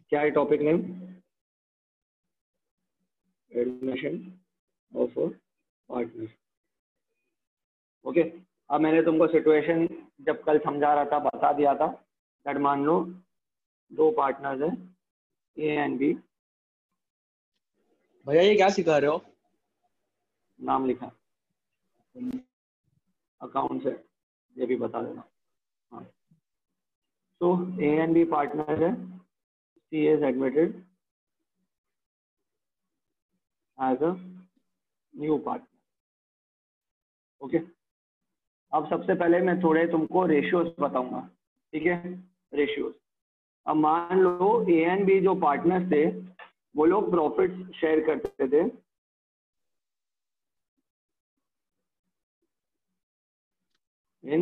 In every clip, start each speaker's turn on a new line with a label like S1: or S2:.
S1: क्या है topic name? Admission of partner. Okay, अब मैंने तुमको सिचुएशन जब कल समझा रहा था बता दिया था। दैट मान लो दो पार्टनर्स हैं ए एंड बी।
S2: भैया ये क्या सिखा रहे हो?
S1: नाम लिखा अकाउंट से, ये भी बता देना। हाँ, तो ए एंड बी पार्टनर है, C is admitted as a new partner. Okay, अब सबसे पहले मैं थोड़े तुमको रेशियोज बताऊंगा, ठीक है? रेशियोज। अब मान लो ए एंड बी जो पार्टनर्स थे वो लोग प्रॉफिट शेयर करते थे इन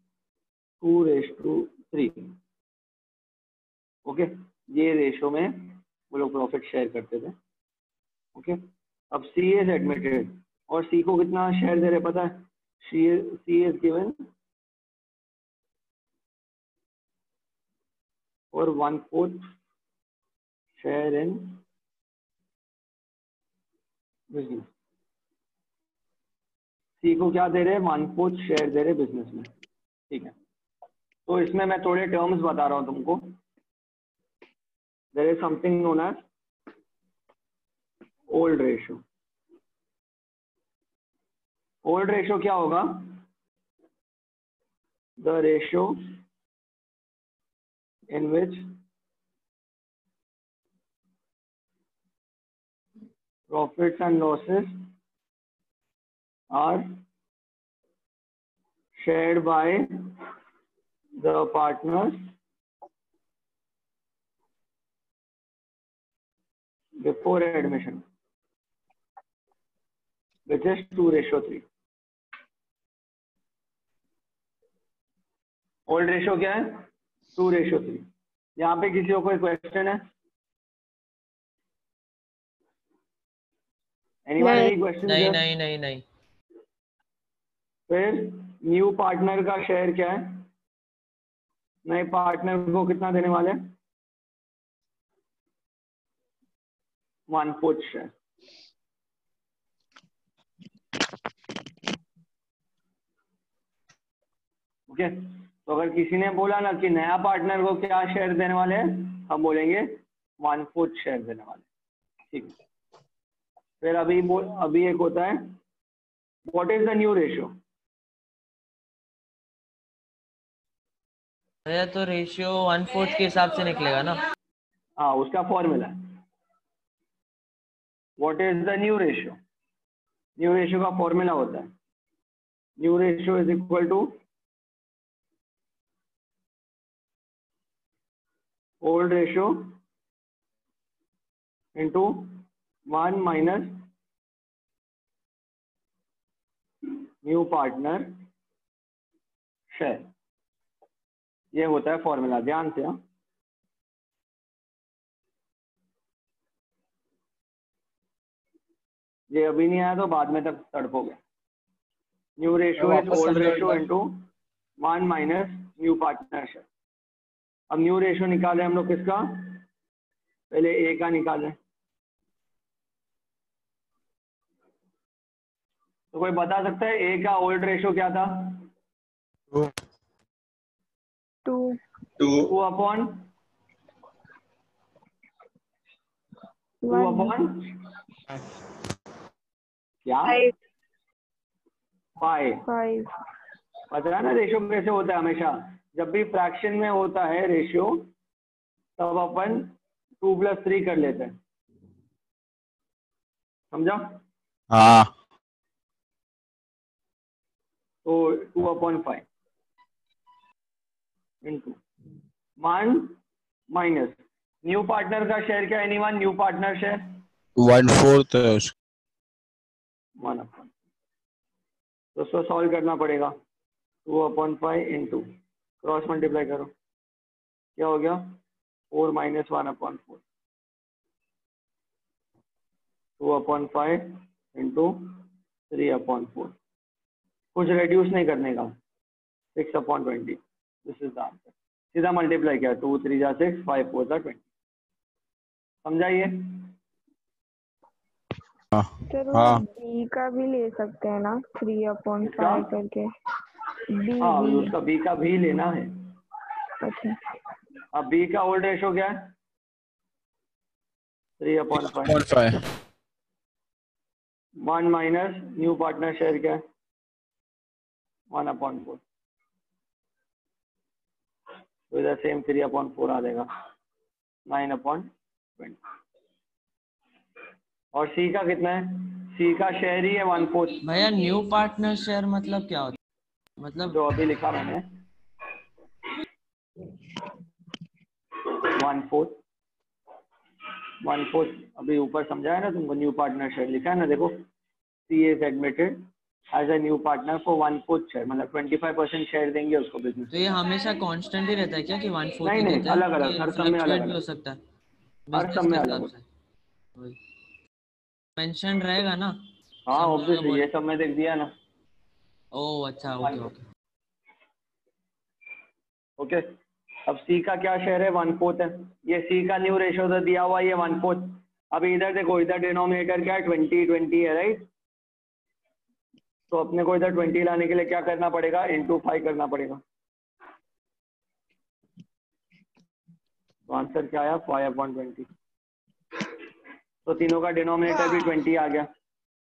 S1: 2:3। ओके, ये रेशो में वो लोग प्रॉफिट शेयर करते थे। ओके, अब सी इज एडमिटेड और सी को कितना शेयर दे रहे पता है? सी इज गिवन और 1/4 शेयर इन बिजनेस। सी को क्या दे रहे हैं? 1/4 शेयर दे रहे बिजनेस में, ठीक है? तो इसमें मैं थोड़े टर्म्स बता रहा हूं तुमको। There is something known as old ratio. Old ratio क्या होगा? The ratio in which profits and losses are shared by the partners before admission, which is 2:3। Old ratio क्या है? 2:3। यहाँ पे किसी को कोई क्वेश्चन है? Anyone any questions
S2: नहीं
S1: here?
S2: नहीं नहीं नहीं।
S1: फिर न्यू पार्टनर का शेयर क्या है? नए पार्टनर को कितना देने वाले? 1/4 शेयर। ओके, तो अगर किसी ने बोला ना कि नया पार्टनर को क्या शेयर देने वाले हैं, हम बोलेंगे 1/4 शेयर देने वाले, ठीक है? फिर अभी एक होता है what is the new ratio.
S2: भैया तो रेशियो 1/4 के हिसाब से निकलेगा ना?
S1: हाँ, उसका फॉर्मूला है what is the new ratio. New ratio का फॉर्मूला होता है new ratio is equal to old ratio into 1 minus new partner share. ये होता है फॉर्मूला, ध्यान से। हाँ, ये अभी नहीं आया तो बाद में तक तड़पोगे। New ratio is old ratio into 1 minus new partner share. अब न्यू रेशियो निकाले हम लोग किसका? पहले ए का निकालें। तो कोई बता सकता है ए का ओल्ड रेशियो क्या था? 2 अपॉन 5। पता है ना रेशियो कैसे होता है? हमेशा जब भी फ्रैक्शन में होता है रेशियो तब अपन 2+3 कर लेते हैं, समझा?
S3: हाँ।
S1: तो 2/5 इंटू 1 माइनस न्यू पार्टनर का शेयर क्या है? Anyone new partner share
S3: 1/4
S1: 1 upon, तो उसको सॉल्व करना पड़ेगा। 2/5 इंटू क्रॉस मल्टीप्लाई करो, क्या हो गया? 4 माइनस 1/4। 2/5 इंटू 3/4। कुछ रेड्यूस नहीं करने का, 6/20। This is the answer. सीधा मल्टीप्लाई किया, 2 3 जा 6, 5 4 जा 20। समझाइए।
S4: सर वो
S3: हाँ
S4: बी का भी ले सकते हैं ना, 3/5
S1: इसका?
S4: करके। बी
S1: हाँ
S4: बी
S1: उसका बी का भी लेना है।
S4: अच्छा।
S1: अब बी का ओल्ड रेशो क्या है? 3/5।
S3: 0.5
S1: 1 माइनस न्यू पार्टनर शेयर क्या है? 1/4। तो इधर सेम 3/4 आ जाएगा, 9/20। और सी का कितना है? सी का शेयर ही है 1/4,
S2: भैया न्यू पार्टनर शेयर मतलब क्या होता है? मतलब
S1: जो अभी लिखा मैंने 1/4 अभी ऊपर समझाया ना तुमको, न्यू पार्टनर शेयर लिखा है ना, देखो C is admitted as a new partner for 1/4 share, मतलब 25% शेयर देंगे उसको बिजनेस।
S2: तो ये हमेशा कांस्टेंट ही रहता है क्या कि 1/4 ही
S1: नहीं
S2: देते हैं?
S1: अलग अलग,
S2: कि
S1: हर सब में अलग
S2: फ्लक्चुएट भी हो
S1: अलग,
S2: सकता है
S1: हर सब
S2: बिजनेस
S1: में
S2: के
S1: अलग
S2: हिसाब
S1: होता
S2: से? वही मेंशन रहेगा ना,
S1: है। हाँ
S2: सब जगह
S1: ऑब्वियसली,
S2: बोले।
S1: ये सब में देख दिया ना।
S2: ओह अच्छा, ओके ओके।
S1: ओके, अब सी का क्या शेयर है? 1/4 है। ये सी का न्यू रेशो तो दिया हुआ है, ये 1/4। अभी इधर देखो, इधर डिनोमिनेटर क्या है? 20 है, राइट? तो अपने को इधर 20 लाने के लिए क्या करना पड़ेगा? इंटू 5 करना पड़ेगा। तो आंसर क्या आया? 5/20। तो तीनों का डिनोमिनेटर भी 20 आ गया।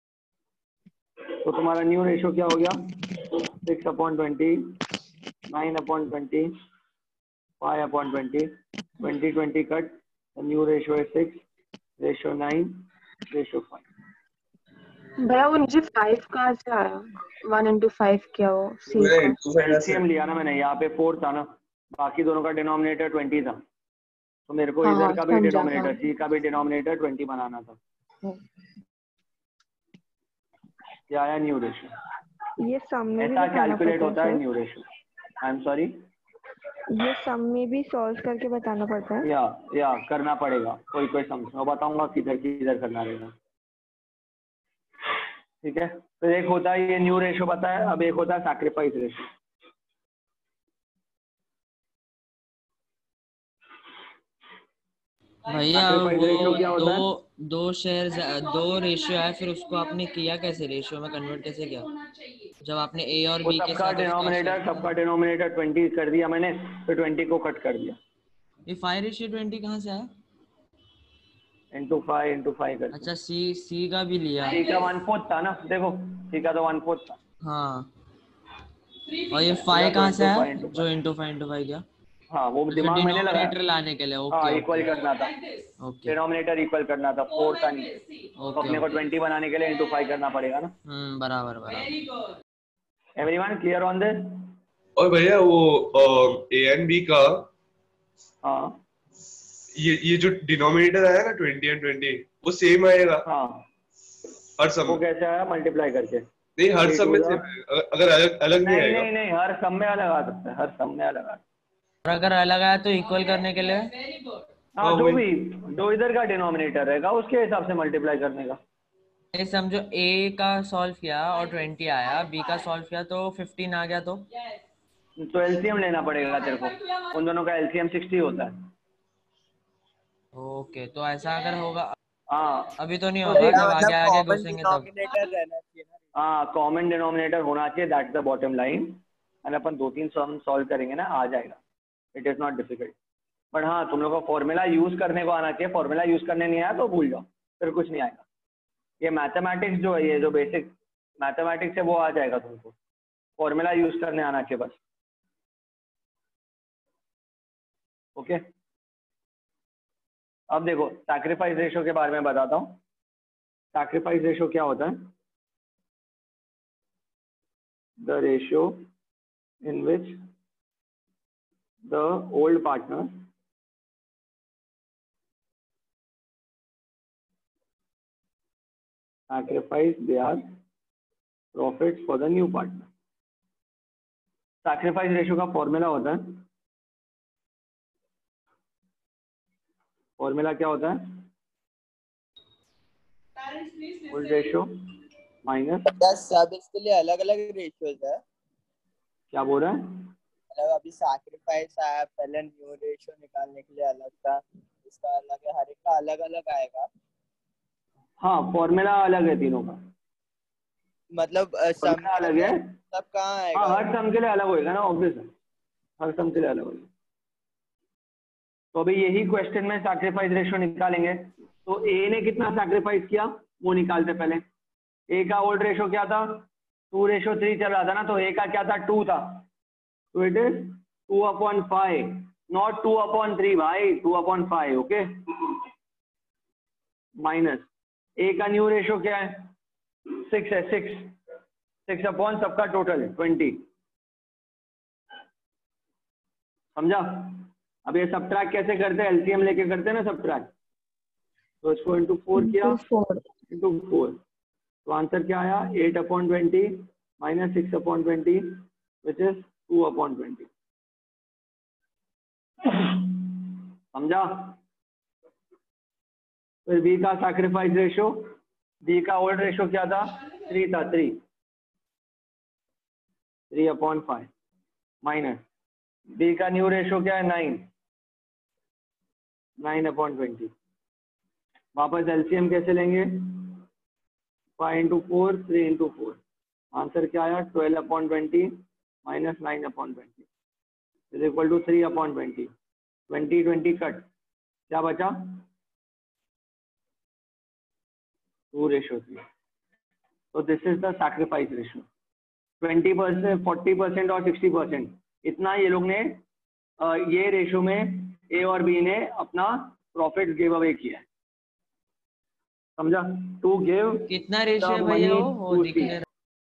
S1: तो तुम्हारा न्यू रेशो क्या हो गया? 6/20, 9/20, 5/20, 20 कट, न्यू रेशो है 6, रेशो 9, रेशो 5।
S4: भैया वो नीचे 5 कहाँ से आया? 1 into 5 क्या हो सी का?
S1: एलसीएम लिया ना मैंने, यहाँ पे 4 था ना, बाकी दोनों का डिनोमिनेटर 20 था, तो मेरे को
S4: हाँ
S1: इधर
S4: हाँ
S1: का भी
S4: समझा
S1: डिनोमिनेटर, सी का भी डिनोमिनेटर 20 बनाना था। क्या आया? New ratio.
S4: ये सम में भी
S1: ऐसा
S4: बताना
S1: कैलकुलेट
S4: पड़ता है
S1: होता है
S4: sir?
S1: New ratio. I am sorry,
S4: ये सम में भी सॉल्व करके बताना पड़ता है?
S1: या करना पड़ेगा, कोई कोई समझ बताऊंगा किधर किधर करना रहेगा। ठीक है, तो एक होता है ये न्यू रेशो बताया, अब एक होता है सैक्रिफाइस रेशो।
S2: भैया
S1: सैक्रिफाइस रेशो
S2: वो
S1: क्या होता है?
S2: दो शेयर, दो रेशियो है, फिर उसको आपने किया कैसे? रेशियो में कन्वर्ट कैसे किया जब आपने ए और
S1: वो
S2: बी के
S1: सबका
S2: साथ उसका शेयर?
S1: डिनोमिनेटर 20 कर दिया मैंने, फिर 20 को कट कर दिया,
S2: ये 5:20 कहाँ से आया?
S1: इंटू 5 करके।
S2: अच्छा, सी का भी लिया।
S1: सी का 1/4 था ना, देखो सी का तो 1/4 था।
S2: हाँ, और ये
S1: पूरा
S2: 5
S1: तो
S2: कहाँ से
S1: इंटू
S2: आया?
S1: फाइव इंटू
S2: जो
S1: फाइव
S2: इंटू 5 किया?
S1: हाँ वो
S2: अच्छा,
S1: दिमाग मैंने लगाया।
S2: डिनोमिनेटर लाने के लिए।
S1: हाँ
S2: ओके
S1: इक्वल
S2: ओके
S1: करना था,
S2: ओके
S1: डिनोमिनेटर इक्वल करना था, 4 था नहीं, तो
S2: ओके
S1: अपने को
S2: ओके।
S1: 20 बनाने के लिए इंटू 5 करना पड़ेगा ना।
S2: बराबर बराबर।
S1: Everyone clear on this?
S5: और भैया वो ए एंड बी का
S1: हाँ
S5: ये जो डिनोमिनेटर आया ना 20 एंड 20 वो सेम आएगा
S1: हाँ,
S5: हर सम
S1: वो
S5: में?
S1: कैसे आया? मल्टीप्लाई करके।
S5: नहीं, हर
S1: 3
S5: सम
S1: टू
S5: में
S1: द,
S5: सेम आएगा, अगर अलग अलग नहीं
S1: नहीं
S5: आएगा।
S1: नहीं नहीं, हर सब में अलग आ सकता है, हर सब में अलग आ सकता
S2: और अगर अलग आया तो इक्वल करने के लिए?
S1: है। हाँ
S5: हाँ
S1: जो
S5: वही।
S1: भी, जो इधर का डिनोमिनेटर रहेगा उसके हिसाब से मल्टीप्लाई करने का।
S2: ये समझो ए का सॉल्व किया और 20 आया, बी का सॉल्व किया तो 15 आ गया,
S1: तो एलसीएम लेना पड़ेगा तेरे को, उन दोनों का एलसीएम 60 होता है।
S2: ओके। तो ऐसा अगर होगा,
S1: हाँ
S2: अभी तो नहीं
S1: तो
S2: होगा,
S1: देख,
S2: जब आगे
S6: मतलब
S2: आगे
S6: कॉमन
S2: घुसेंगे तब।
S6: डिनोमिनेटर रहना चाहिए ना।
S1: हाँ कॉमन डिनोमिनेटर होना चाहिए, that's the bottom line. And अपन 2-3 सम सॉल्व करेंगे ना, आ जाएगा, it is not difficult. But हाँ तुम लोग को फॉर्मूला यूज़ करने को आना चाहिए, फॉर्मूला यूज़ करने नहीं आया तो भूल जाओ, फिर कुछ नहीं आएगा। ये मैथमेटिक्स जो है, ये जो बेसिक मैथमेटिक्स है वो आ जाएगा तुमको, फॉर्मूला यूज़ करने आना चाहिए बस। ओके, अब देखो सैक्रिफाइस रेशो के बारे में बताता हूँ। सैक्रिफाइस रेशो क्या होता है? The ratio in which the old partner sacrifice their profits for the new partner। Sacrifice ratio का फॉर्मूला होता है, फॉर्मूला क्या होता है? ओल्ड रेशो माइनस,
S6: क्या सब इसके लिए अलग अलग रेशियोज है?
S1: क्या बोल रहा है?
S6: मतलब अभी सैक्रिफाइस आया, पहले न्यू रेशियो निकालने के लिए अलग था, इसका अलग है, हर एक का अलग अलग आएगा।
S1: हाँ फॉर्मूला अलग है तीनों का,
S6: मतलब सम
S1: फॉर्मूला अलग है।
S6: सब कहाँ
S1: हाँ
S6: आएगा?
S1: हर सम के लिए अलग होएगा ना, ऑब्वियस है, हर सम के लिए अलग होएगा। तो अभी यही क्वेश्चन में सैक्रिफाइस रेशियो निकालेंगे। तो ए ने कितना सैक्रिफाइस किया वो निकालते पहले। ए का ओल्ड रेशियो क्या था, 2:3 चल रहा था ना, तो ए का क्या था, 2 था, तो इट इज 2/5, नॉट 2/3 भाई, 2/5, ओके। माइनस ए का न्यू रेशियो क्या है, 6 है, 6 अपॉन सबका टोटल 20, समझा। अब ये सब्ट्रैक्ट कैसे करते हैं, एलसीएम लेके करते हैं ना सब्ट्रैक्ट, तो इसको इंटू 4 किया, इंटू 4, तो आंसर क्या आया, 8/20 माइनस 6/20 विच इज 2/20, समझा। फिर बी का सैक्रिफाइस रेशियो, बी का ओल्ड रेशियो क्या था, 3 था, 3/5 माइनस बी का न्यू रेशियो क्या है, 9/20। वापस एलसीएम कैसे लेंगे, 5 into 4, 3 into 4, आंसर क्या आया, 12/20 minus 9/20 is equal to 3/20, 20 cut, क्या बचा, 2:3। तो this is the sacrifice ratio. 20%, 40% और 60%, इतना ये लोग ने ये रेशियो में ए और बी ने अपना प्रॉफिट गिव अवे किया है, समझा। टू गिव
S2: कितना रेशियो है भैया वो दिख नहीं रहा।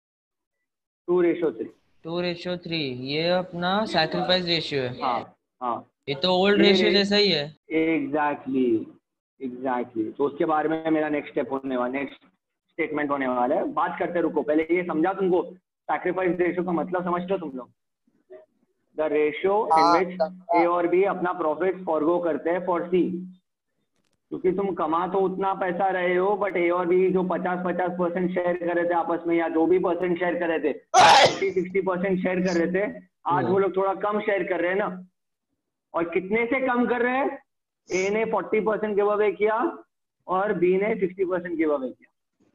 S1: 2:3।
S2: 2:3 ये अपना सैक्रिफाइस रेशियो है।
S1: हाँ हाँ,
S2: ये तो ओल्ड रेशियो जैसा ही है।
S1: एग्जैक्टली। तो उसके बारे में मेरा नेक्स्ट स्टेप होने वाला, नेक्स्ट स्टेटमेंट होने वाला है, बात करते रुको, पहले ये समझा तुमको सैक्रिफाइस रेशियो का मतलब समझते हो तुम लोग, द रेशियो इन विच ए और बी अपना प्रॉफिट फॉरगो करते हैं फॉर सी, क्योंकि तुम कमा तो उतना पैसा रहे हो, बट ए और बी जो 50-50% शेयर कर रहे थे आपस में, या जो भी परसेंट शेयर कर रहे थे, 50-60% शेयर कर रहे थे, आज वो लोग थोड़ा कम शेयर कर रहे हैं ना। और कितने से कम कर रहे हैं, ए ने 40% गिव अवे किया और बी ने 60% गिव अवे किया,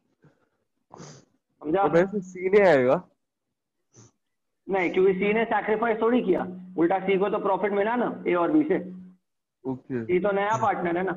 S1: समझा।
S7: वैसे सी ने आएगा
S1: नहीं, क्योंकि सी ने सैक्रिफाइस थोड़ी किया, उल्टा सी को तो प्रॉफिट मिला ना ए और बी से,
S7: ओके
S1: सी तो नया पार्टनर है ना,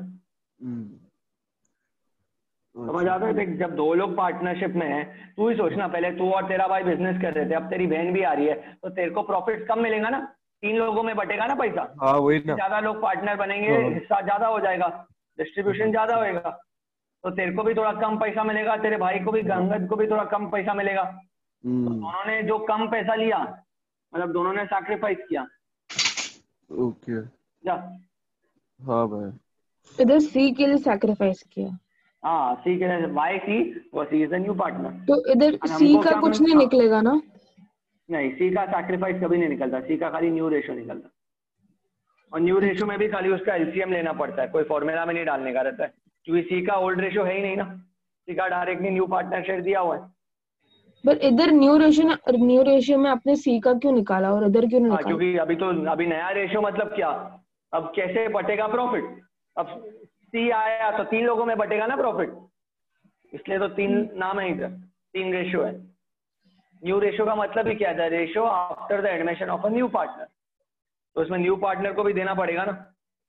S1: समझ आता है। देख जब दो लोग पार्टनरशिप में है, तू ही सोचना, पहले तू और तेरा भाई बिजनेस कर रहे थे, अब तेरी बहन भी आ रही है, तो तेरे को प्रॉफिट कम मिलेगा ना, 3 लोगों में बटेगा ना पैसा।
S7: हाँ वही ना,
S1: ज्यादा लोग पार्टनर बनेंगे,
S7: हाँ।
S1: हिस्सा ज्यादा हो जाएगा, डिस्ट्रीब्यूशन ज्यादा होएगा, तो तेरे को भी थोड़ा कम पैसा मिलेगा, तेरे भाई को भी, गंगत को भी थोड़ा कम पैसा मिलेगा। तो दोनों ने जो कम पैसा लिया, मतलब दोनों ने सैक्रिफाइस किया,
S7: ओके
S1: जा।
S7: हाँ भाई,
S4: इधर सी के लिए सैक्रिफाइस किया,
S1: हाँ सी के वाई सी वो C is the new partner.
S4: तो इधर सी का कुछ नहीं निकलेगा ना।
S1: नहीं, सी का सैक्रिफाइस कभी नहीं निकलता, सी का खाली न्यू रेशियो निकलता, और न्यू रेशियो में भी खाली उसका एलसीएम लेना पड़ता है, कोई फॉर्मूला में नहीं डालने का रहता है, क्योंकि सी का ओल्ड रेशियो है ही नहीं ना, सी का डायरेक्टली न्यू पार्टनर शेयर दिया हुआ है।
S4: पर इधर न्यू रेशियो में आपने सी का क्यों निकाला और इधर क्यों नहीं
S1: हाँ,
S4: निकाला?
S1: क्योंकि अभी नया रेशियो मतलब क्या, अब कैसे बटेगा प्रॉफिट, अब सी आया तो 3 लोगों में बटेगा ना प्रॉफिट, इसलिए तो 3 नाम है, इधर 3 रेशियो है। न्यू रेशियो का मतलब ही क्या था, ratio after the admission of a new partner, तो इसमें न्यू पार्टनर को भी देना पड़ेगा ना,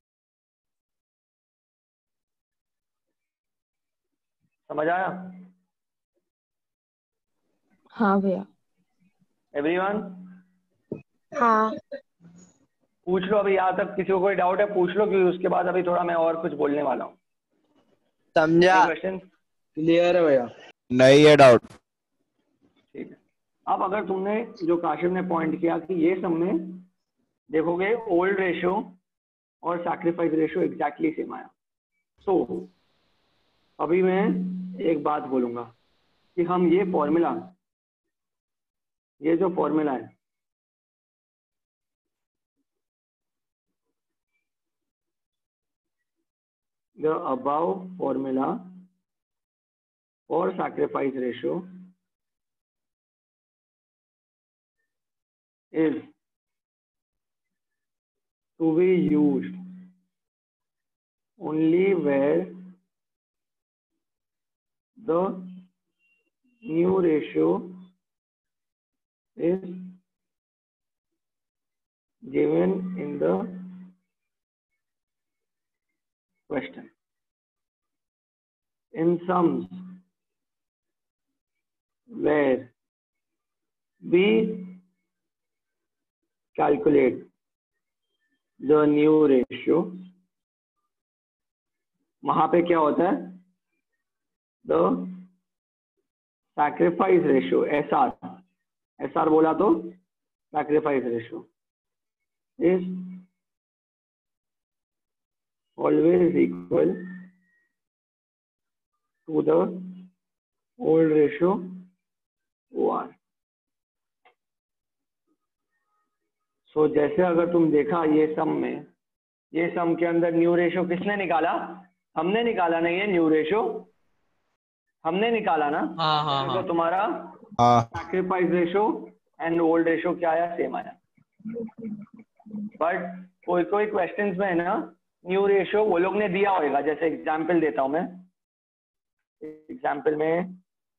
S1: समझ आया
S4: हाँ भैया।
S1: एवरीवन?
S4: हाँ
S1: पूछ लो, अभी यहाँ तक किसी को कोई डाउट है पूछ लो, क्योंकि उसके बाद अभी थोड़ा मैं और कुछ बोलने वाला हूँ।
S6: समझा,
S1: क्वेश्चन
S6: क्लियर है भैया?
S3: नहीं है डाउट।
S1: ठीक है। अब अगर तुमने जो काशिफ ने पॉइंट किया कि ये सब में देखोगे ओल्ड रेशियो और सैक्रिफाइस रेशियो एग्जैक्टली सेम आया, तो अभी मैं एक बात बोलूंगा कि हम ये फॉर्मूला, ये जो फॉर्मूला है, the above formula for sacrifice ratio is to be used only where the new ratio is given in the question. In sums where we calculate the new ratio, वहां पे क्या होता है, the sacrifice ratio, SR बोला तो sacrifice ratio is always equal to the old ratio OR. So जैसे अगर तुम देखा ये सम के अंदर न्यू रेशो किसने निकाला? हमने निकाला ना, ये न्यू रेशो हमने निकाला ना।
S2: हाँ।
S1: तो तुम्हारा sacrifice ratio and old ratio क्या आया? सेम आया। बट कोई क्वेश्चंस में है ना न्यू रेशो वो लोग ने दिया होगा। जैसे एग्जांपल देता हूं मैं, एग्जांपल में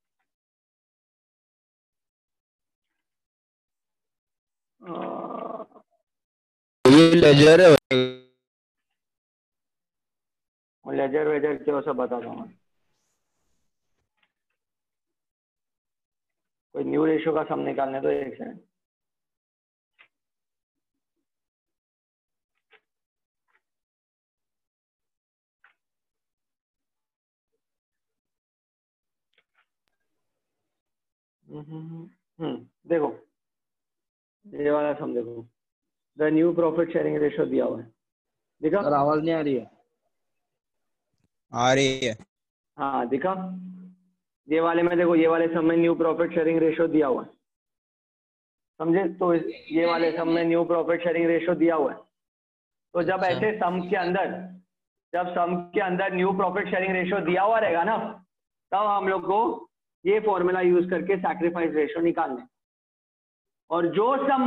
S3: लेजर है,
S1: लेजर वेजर क्या सब बताता हूँ। कोई न्यू रेशो का सम निकालने तो एक सेकंड। देखो ये वाला सम देखो, the new profit sharing ratio दिया हुआ है, दिखा?
S6: सर आवाज नहीं आ रही है।
S3: आ रही है।
S1: हाँ दिखा? ये वाले में देखो, ये वाले सम में न्यू प्रॉफिट शेयरिंग रेशो दिया हुआ है, समझे? तो ये वाले सम में न्यू प्रॉफिट शेयरिंग रेशो दिया हुआ है। तो जब ऐसे सम के अंदर, जब सम के अंदर न्यू प्रॉफिट शेयरिंग रेशो दिया हुआ रहेगा ना, तब हम लोग को ये फॉर्मूला यूज करके सैक्रिफाइस रेशो निकालने। और जो सम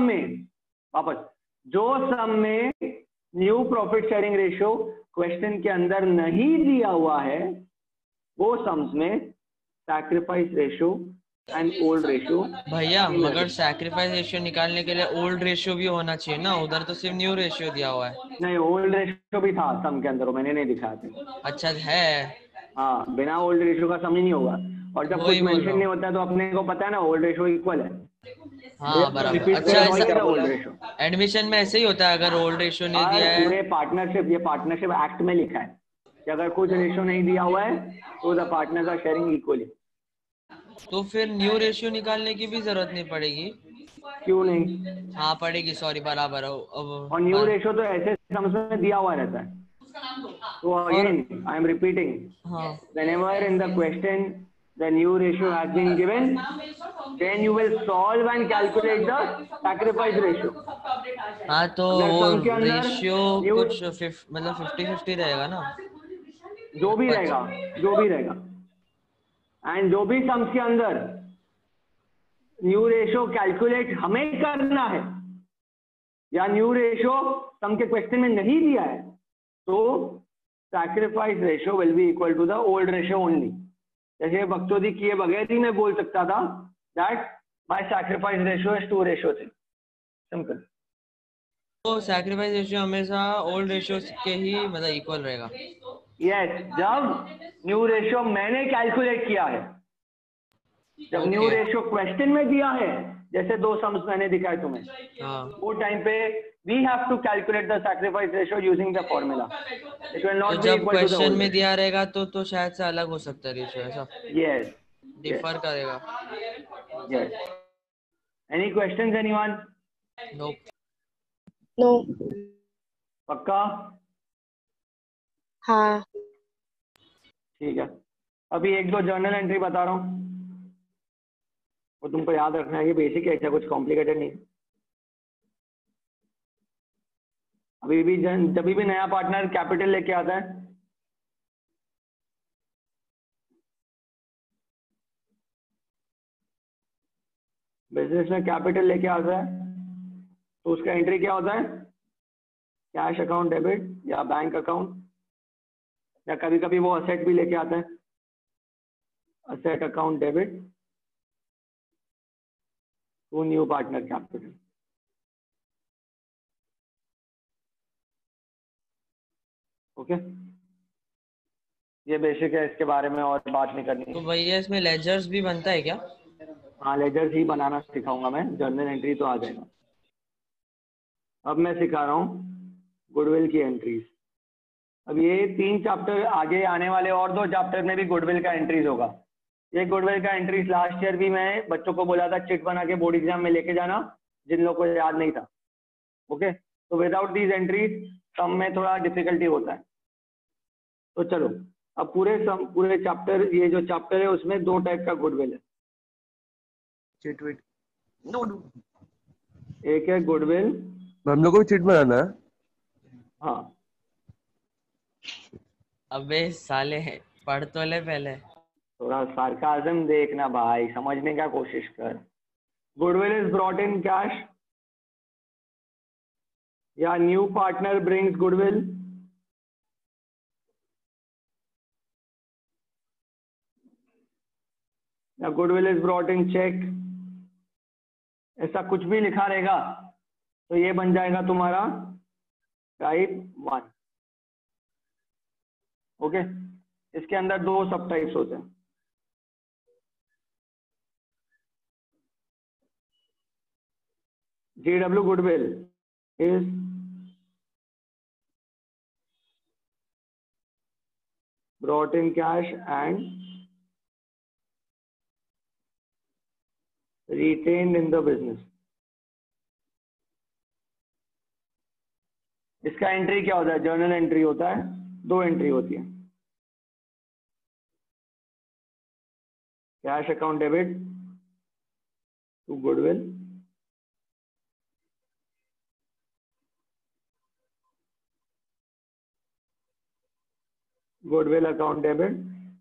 S1: में new profit sharing ratio question के अंदर नहीं दिया हुआ है, वो सम्स में sacrifice ratio and old ratio.
S2: भैया मगर सैक्रिफाइस रेशियो निकालने के लिए ओल्ड रेशियो भी होना चाहिए ना, उधर तो सिर्फ न्यू रेशियो दिया हुआ है।
S1: नहीं, ओल्ड रेशियो भी था सम के अंदर, मैंने नहीं दिखाया था।
S2: अच्छा है।
S1: हाँ, बिना ओल्ड रेशियो का सम ही नहीं होगा। और जब कुछ मेंशन नहीं होता है तो अपने को पता है ना ओल्ड रेशियो इक्वल है।
S2: हाँ बराबर। अच्छा एडमिशन में ऐसे ही होता है, अगर ओल्ड रेशियो नहीं दिया है।
S1: पूरे पार्टनरशिप, ये पार्टनरशिप एक्ट में लिखा है कि अगर कुछ रेशियो नहीं दिया हुआ है तो the partners are sharing equally.
S2: तो फिर न्यू रेशियो निकालने की भी जरूरत नहीं पड़ेगी?
S1: क्यों नहीं?
S2: हाँ पड़ेगी, सॉरी बराबर। अब
S1: और न्यू रेशियो तो ऐसे सम्स में दिया हुआ रहता है। तो again I am repeating, whenever in the question the new ratio has been given, then you will solve and calculate the sacrifice ratio.
S2: हाँ तो वो रेशियो कुछ मतलब 50-50 रहेगा ना?
S1: जो भी रहेगा एंड जो भी सम्स के अंदर न्यू रेशियो कैलकुलेट हमें करना है या न्यू रेशियो सम के क्वेश्चन में नहीं दिया है, तो sacrifice ratio will be equal to the old ratio only. जैसे बकचोदी किए बगैर ही मैं बोल सकता था that my sacrifice ratio is 2:3, simple.
S2: तो सैक्रिफाइस रेशियो हमेशा ओल्ड रेशियो के ही मतलब इक्वल रहेगा।
S1: यस, जब न्यू रेशियो मैंने कैलकुलेट किया है, जब न्यू रेशियो क्वेश्चन में दिया है, जैसे दो सम्स मैंने दिखाए तुम्हें, वो टाइम पे we have to calculate the sacrifice ratio using the formula. It will not be
S2: जब
S1: इक्वल टू द
S2: क्वेश्चन में दिया रहेगा तो शायद से अलग हो सकता है रेशियो, ऐसा?
S1: यस,
S2: डिफर करेगा।
S1: Yes. Any questions anyone?
S4: No.
S1: पक्का?
S4: हाँ।
S1: ठीक है, अभी एक दो जर्नल एंट्री बता रहा हूँ, वो तुमको याद रखना है कि बेसिक है, ऐसा कुछ कॉम्प्लिकेटेड नहीं। जब भी नया पार्टनर कैपिटल लेके आता है, बिजनेस में कैपिटल लेके आता है, तो उसका एंट्री क्या होता है? कैश अकाउंट डेबिट या बैंक अकाउंट या कभी कभी वो असेट भी लेके आता है, asset account debit to new partner capital. Okay, ये बेसिक है, इसके बारे में और बात नहीं करनी।
S2: तो भैया इसमें लेजर्स भी बनता है क्या?
S1: हाँ, लेजर्स ही बनाना सिखाऊंगा मैं, जर्नल एंट्री तो आ जाएगा। अब मैं सिखा रहा हूँ गुडविल की एंट्रीज। अब ये 3 चैप्टर आगे आने वाले और 2 चैप्टर में भी गुडविल का एंट्रीज होगा। ये गुडविल का एंट्रीज लास्ट ईयर भी मैं बच्चों को बोला था चिट बना के बोर्ड एग्जाम में लेके जाना, जिन लोगों को याद नहीं था। ओके, तो विदाउट दीज एंट्रीज सम में थोड़ा डिफिकल्टी होता है। तो चलो, अब पूरे चैप्टर, ये जो चैप्टर है उसमें 2 टाइप का गुडविल है।
S7: चिट विट नो नो
S1: एक है गुडविल,
S7: हम लोग को भी चिट बनाना है।
S1: हाँ
S2: अबे साले पढ़ तो ले पहले।
S1: थोड़ा सार्काज्म देखना भाई, समझने का कोशिश कर। Goodwill is brought in cash या न्यू पार्टनर ब्रिंग्स गुडविल, या goodwill is brought in cheque, ऐसा कुछ भी लिखा रहेगा तो ये बन जाएगा तुम्हारा टाइप 1। ओके, इसके अंदर 2 सब टाइप्स होते हैं। GW goodwill is brought in cash and retained in the business। इसका एंट्री क्या होता है? जर्नल एंट्री होता है, 2 एंट्री होती है। Cash account debit to goodwill, goodwill account debit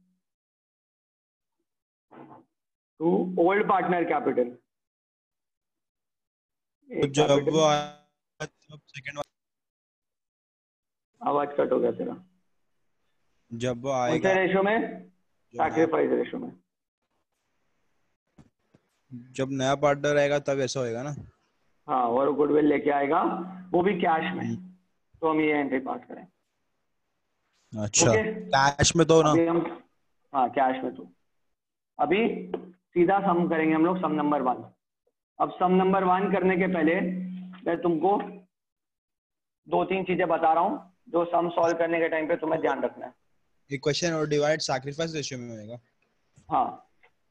S1: to old partner capital.
S3: जब वो सेकंड
S1: आवाज कट हो गया तेरा।
S3: जब वो
S1: कौन से
S3: आएगा,
S1: रेशो में?
S3: जो
S1: सैक्रिफाइस रेशो में।
S3: जब नया पार्टनर आएगा तब ऐसा होएगा ना।
S1: हाँ, और गुडविल लेके आएगा, वो भी कैश में, तो हम ये एंट्री पास करें।
S3: अच्छा,
S1: ओके?
S3: कैश में तो ना।
S1: अभी हम, हाँ कैश में तो अभी सीधा सम करेंगे हम लोग, सम नंबर 1। अब सम नंबर 1 करने के पहले मैं तुमको 2-3 चीजें बता रहा हूँ जो सम सॉल्व करने के टाइम पे तुम्हें ध्यान रखना है।
S3: इक्वेशन और डिवाइड सैक्रिफाइस रेशियो में होएगा।
S1: हाँ,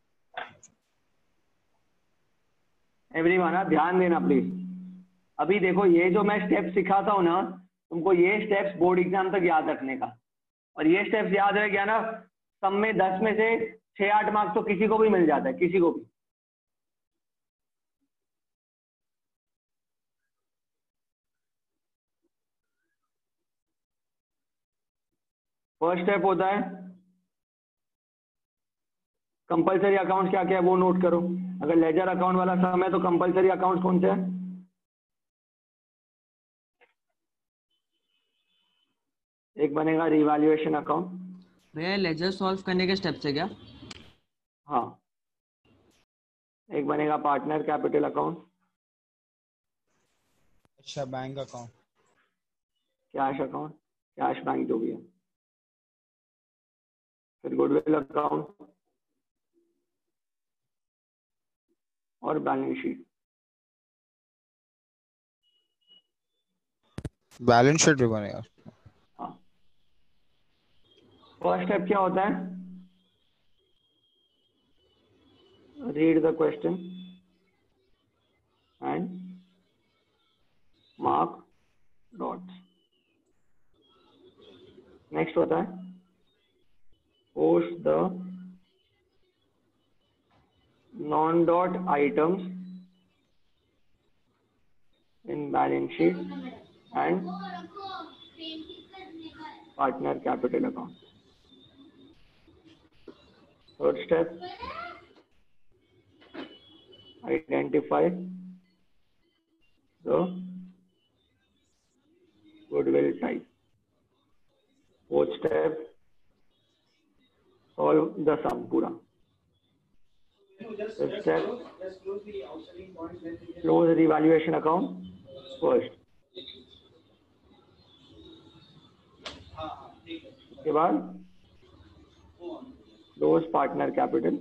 S1: एवरीवन ध्यान देना प्लीज। अभी देखो, ये जो मैं स्टेप सिखाता हूँ ना, तुमको ये स्टेप्स बोर्ड एग्जाम तक याद रखने का, और ये स्टेप्स याद रह गया ना, सम में 10 में से 6-8 मार्क्स तो किसी को भी मिल जाता है, किसी को भी। फर्स्ट स्टेप होता है कंपलसरी अकाउंट क्या क्या है वो नोट करो। अगर लेजर अकाउंट वाला सम है तो कंपलसरी अकाउंट कौन से है? एक बनेगा रिवैल्यूएशन अकाउंट।
S2: भैया लेजर सॉल्व करने के स्टेप्स है क्या?
S1: हाँ, एक बनेगा पार्टनर कैपिटल अकाउंट,
S3: अच्छा, bank account,
S1: cash account, cash bank जो भी है, फिर गुडविल अकाउंट और बैलेंस शीट।
S3: बैलेंस शीट भी बनेगा।
S1: हाँ, फर्स्ट स्टेप क्या होता है? Read the question and mark dots. Next होता है post the non dot items in balance sheet and partner capital account. Third step, identify the goodwill type. Fourth step, solve the sum पूरा. Step close the revaluation account first. के बाद close partner capital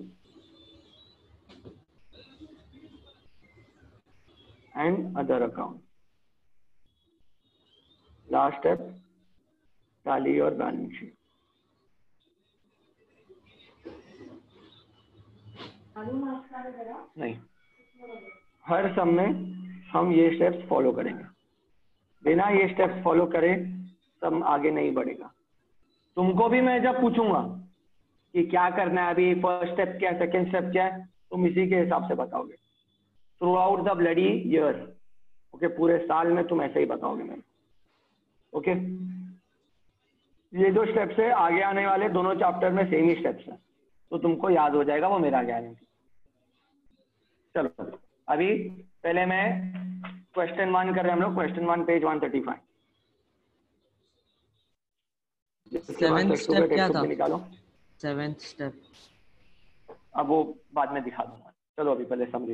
S1: and other account. Last step, tally your balance sheet. नहीं, हर सम में हम ये steps follow करेंगे. बिना ये स्टेप्स फॉलो करे सम आगे नहीं बढ़ेगा. तुमको भी मैं जब पूछूंगा कि क्या करना है, अभी फर्स्ट स्टेप क्या है, सेकंड स्टेप क्या है, तुम इसी के हिसाब से बताओगे throughout the bloody year. Okay, पूरे साल में तुम ऐसे ही बताओगे मेरे. ओके, ये जो स्टेप्स है आगे आने वाले दोनों चैप्टर में सेम ही स्टेप्स है, तो तुमको याद हो जाएगा, वो मेरा गारंटी. चलो अभी पहले मैं क्वेश्चन 1 कर रहे हैं हम लोग. Question 1 page 135.
S2: सेवेंथ स्टेप क्या था?
S1: निकालो
S2: 7th स्टेप.
S1: अब वो बाद में दिखा दूंगा. चलो अभी पहले सम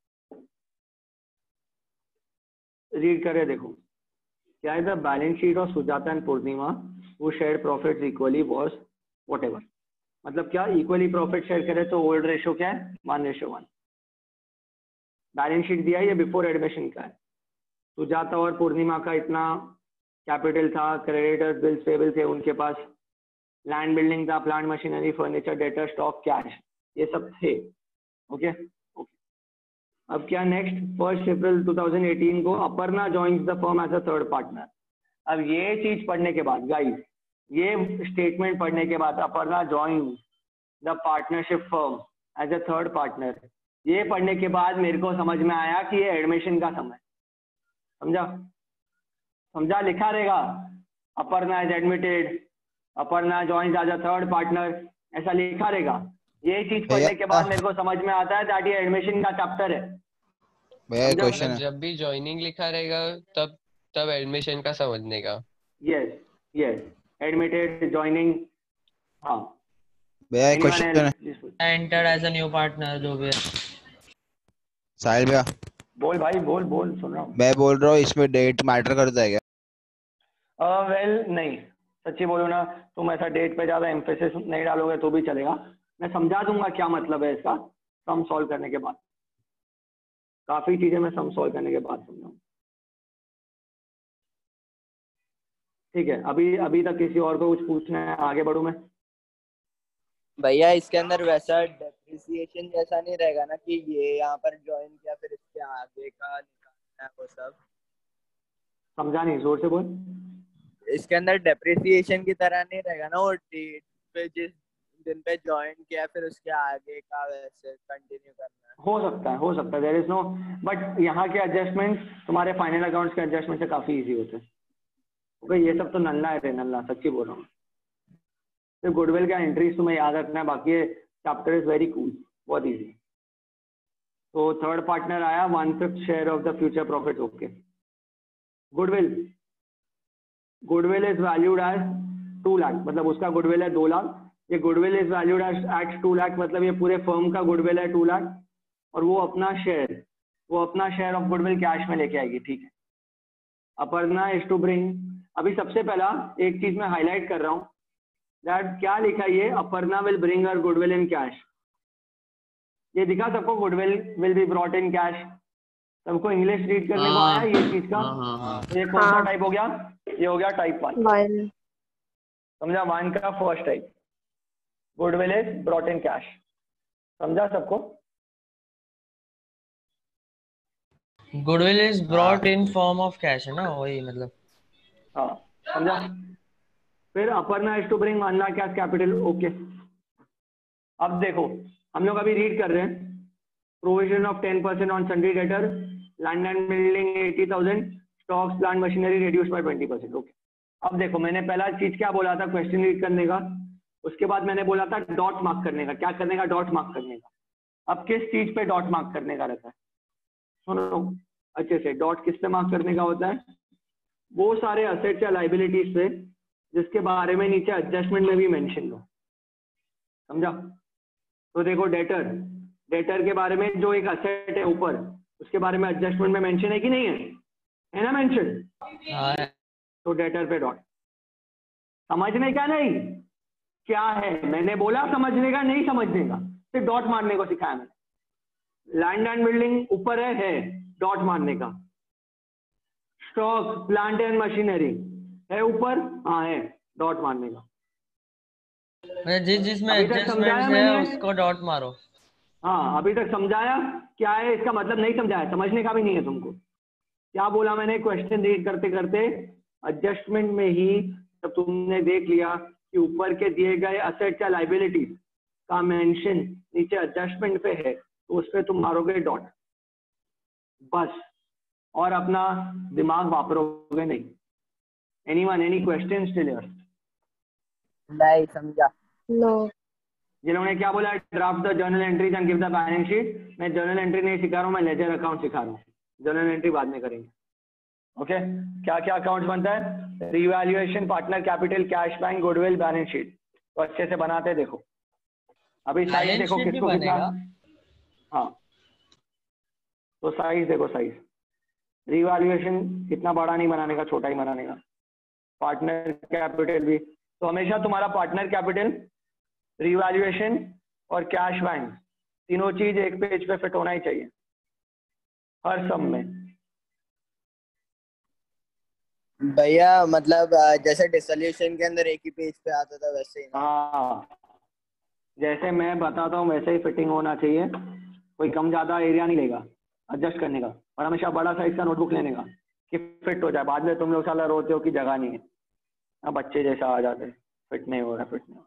S1: रीड करें. देखो क्या है, the balance sheet of Sujata and Purnima who share profits equally was whatever. मतलब क्या इक्वली प्रॉफिट शेयर करे तो ओल्ड रेशो क्या है, 1:1. बैलेंस शीट दिया है, ये बिफोर एडमिशन का है. सुजाता और पूर्णिमा का इतना कैपिटल था, क्रेडिटर्स बिल्स पेबल थे उनके पास, लैंड बिल्डिंग था, plant machinery, furniture, debtor, stock, cash, ये सब थे. Okay okay. अब क्या नेक्स्ट, 1 अप्रैल 2018 को Aparna joins the firm as a third partner. अब ये चीज पढ़ने के बाद गाइस, ये स्टेटमेंट पढ़ने के बाद Aparna joins the partnership firm as a third partner, ये पढ़ने के बाद मेरे को समझ में आया कि ये एडमिशन का समय. समझा समझा, लिखा रहेगा Aparna is admitted, Aparna joins as a third partner, ऐसा लिखा रहेगा. ये चीज पढ़ने के बाद मेरे को समझ में आता है दैट ये एडमिशन का चैप्टर है.
S3: भैया क्वेश्चन है.
S8: जब भी ज्वाइनिंग लिखा रहेगा तब एडमिशन का समझने का.
S1: Yes yes, admitted, joining. हाँ
S3: भैया क्वेश्चन है.
S2: Entered as a new partner जो भी है.
S3: साहिल भैया
S1: बोल भाई, बोल बोल, सुन रहा हूँ.
S3: मैं बोल रहा हूँ इसमें डेट मैटर करता है क्या?
S1: वेल नहीं, सच्ची बोलो ना, तुम ऐसा डेट पे ज्यादा एम्फेसिस नहीं डालोगे तो भी चलेगा. मैं समझा दूंगा क्या मतलब है इसका सम सॉल्व करने के बाद. काफी चीजें मैं सम सॉल्व करने के बाद समझाऊंगा. ठीक है, अभी तक किसी और को कुछ पूछना है, आगे बढ़ूं मैं?
S6: भैया इसके अंदर वैसा डेप्रिसिएशन जैसा नहीं रहेगा ना कि ये यहाँ पर ज्वाइन किया फिर इसके आगे का निकालना है वो सब?
S1: समझा नहीं, जोर से बोल.
S6: इसके अंदर डेप्रिसिएशन की तरह नहीं रहेगा ना, वो डेट पे जिस दिन पे ज्वाइन किया फिर उसके आगे का वैसे कंटिन्यू करना है?
S1: हो सकता है, देयर इज नो, बट यहाँ के एडजस्टमेंट तुम्हारे फाइनल अकाउंट्स के एडजस्टमेंट से काफी इजी होते हैं. ओके, ये सब तो नल्ला है, नल्ला, सच्ची बोल रहा हूँ. तो गुडविल का एंट्रीज तुम्हें याद रखना है, बाकी ये चैप्टर इज वेरी कूल, बहुत इजी. तो थर्ड पार्टनर आया, 1/5 share of the future profit. Okay, goodwill is valued as 2 lakh, मतलब उसका गुडविल है 2 लाख. ये goodwill is valued at 2 lakh, मतलब ये पूरे फर्म का गुडविल है 2 लाख, और वो अपना शेयर ऑफ गुडविल कैश में लेके आएगी. ठीक है, अपर्णा इज टू ब्रिंग. अभी सबसे पहला एक चीज मैं हाईलाइट कर रहा हूँ, दैट क्या लिखा है, ये Aparna will bring her goodwill in cash. ये दिखा सबको, goodwill will be brought in cash. सबको इंग्लिश रीड करने को आया ये चीज का? ये कौन सा टाइप हो गया? ये हो गया टाइप 1. समझा, 1 का first type, goodwill is brought in cash. समझा सबको?
S2: Goodwill is brought in form of cash है ना, वही मतलब.
S1: हाँ समझा. फिर Aparna is to bring 1 lakh cash capital. Okay, अब देखो हम लोग अभी रीड कर रहे हैं, provision of 10% on sundry debtor, land and building 80,000, stocks plant machinery reduce by 20%. Okay, अब देखो मैंने पहला चीज क्या बोला था क्वेश्चन रीड करने का, उसके बाद मैंने बोला था डॉट मार्क करने का. क्या करने का? डॉट मार्क करने का. अब किस चीज पे डॉट मार्क करने का रहता है? सुनो अच्छे से, डॉट किस पे मार्क करने का होता है? वो सारे असेट्स या लाइबिलिटीज पे जिसके बारे में नीचे एडजस्टमेंट में भी मेंशन हो. समझा? तो देखो डेटर के बारे में जो एक असेट है ऊपर, उसके बारे में एडजस्टमेंट में मेंशन है कि नहीं है ना मेंशन?
S2: हाँ
S1: तो डेटर पे डॉट। समझने का नहीं क्या है, मैंने बोला समझने का नहीं समझने का, सिर्फ डॉट मारने को सिखाया मैंने। लैंड एंड बिल्डिंग ऊपर है डॉट मारने का। स्टॉक प्लांट एंड मशीनरी है ऊपर, हाँ है, डॉट मारने का।
S2: जिसमें
S1: अभी तक समझाया
S2: एडजस्टमेंट्स है
S1: मैंने?
S2: उसको डॉट मारो।
S1: हाँ अभी तक समझाया क्या है इसका मतलब? नहीं समझाया, समझने का भी नहीं है तुमको। क्या बोला मैंने क्वेश्चन रीड करते करते? एडजस्टमेंट में ही जब तुमने देख लिया कि ऊपर के दिए गए असेट या लाइबिलिटीज का मेंशन नीचे एडजस्टमेंट पे है, तो उस पर तुम मारोगे डॉट बस, और अपना दिमाग वापरोगे नहीं। Anyone any question still here?
S6: नहीं समझा।
S4: नो।
S1: जिन्होंने क्या बोला draft the journal entries and give the balance sheet, मैं जर्नल एंट्री नहीं सिखा रहा हूँ, मैं लेजर अकाउंट सिखा रहा हूँ। जर्नल एंट्री बाद में करेंगे। ओके क्या क्या अकाउंट बनता है? Revaluation, partner capital, cash bank, goodwill, balance sheet. तो अच्छे से बनाते देखो। अभी साइज देखो किसको कितना। हाँ तो साइज देखो, साइज रिवैल्यूएशन कितना बड़ा नहीं बनाने का, छोटा ही बनाने का। पार्टनर कैपिटल भी, तो हमेशा तुम्हारा पार्टनर कैपिटल, रिवैल्यूएशन और कैश बैंक तीनों चीज एक पेज पे फिट होना ही चाहिए हर सम में।
S6: भैया मतलब जैसे डिसोल्यूशन के अंदर एक ही पेज पे आता था वैसे ही ना?
S1: हाँ जैसे मैं बताता हूँ वैसे ही फिटिंग होना चाहिए। कोई कम ज्यादा एरिया नहीं लेगा एडजस्ट करने का, और हमेशा बड़ा साइज का नोटबुक लेने का कि फिट हो जाए। बाद में तुम लोग साला रोते हो कि जगह नहीं है, अब बच्चे जैसा आ जाते हैं, फिट नहीं हो रहा, फिट नहीं हो रहा।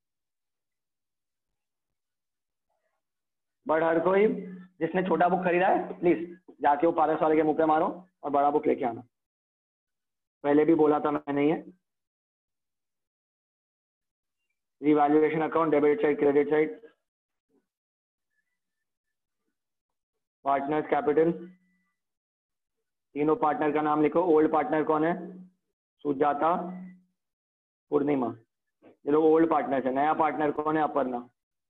S1: बट हर कोई जिसने छोटा बुक खरीदा है प्लीज जाके वो पारस वाले के मुंह पे मारो और बड़ा बुक लेके आना। पहले भी बोला था मैंने ये। Revaluation account, debit side, credit side, partners capital, तीनों पार्टनर का नाम लिखो। ओल्ड पार्टनर कौन है? सुजाता, पूर्णिमा, ये लोग ओल्ड पार्टनर है। नया पार्टनर कौन है? अपर्णा।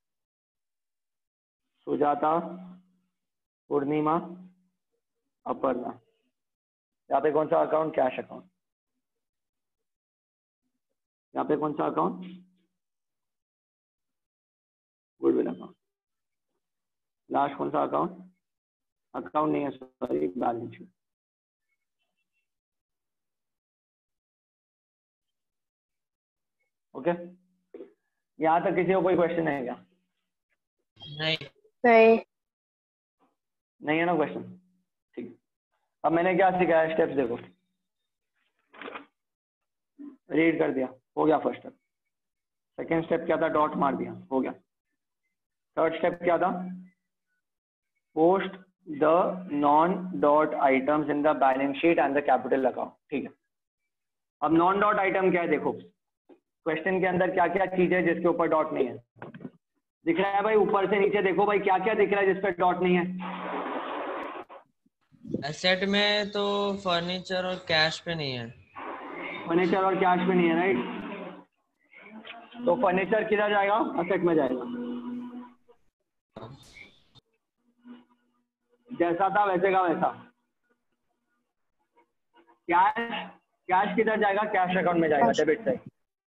S1: सुजाता, पूर्णिमा, अपर्णा। यहाँ पे कौन सा अकाउंट? Cash account. यहाँ पे कौन सा अकाउंट? Goodwill account. लास्ट कौन सा अकाउंट? अकाउंट नहीं है सॉरी, बैलेंस शीट। ओके यहाँ तक किसी को कोई क्वेश्चन है क्या?
S2: नहीं
S1: नहीं है ना क्वेश्चन? ठीक। अब मैंने क्या सिखाया, स्टेप्स देखो। रीड कर दिया, हो गया फर्स्ट स्टेप। सेकेंड स्टेप क्या था? डॉट मार दिया, हो गया। थर्ड स्टेप क्या था? Post the non dot items in the balance sheet and the capital account. ठीक है, अब नॉन डॉट आइटम क्या है देखो। क्वेश्चन के अंदर क्या क्या चीज है जिसके ऊपर डॉट नहीं है? दिख रहा है भाई? ऊपर से नीचे देखो भाई, क्या क्या दिख रहा है जिस पे डॉट नहीं है?
S2: एसेट में तो फर्नीचर और कैश पे नहीं है।
S1: फर्नीचर और कैश पे नहीं है, राइट? तो फर्नीचर किधर जाएगा? असेट में जाएगा। जैसा था वैसे का वैसा। कैश किधर जाएगा? कैश अकाउंट में जाएगा, डेबिट साइड।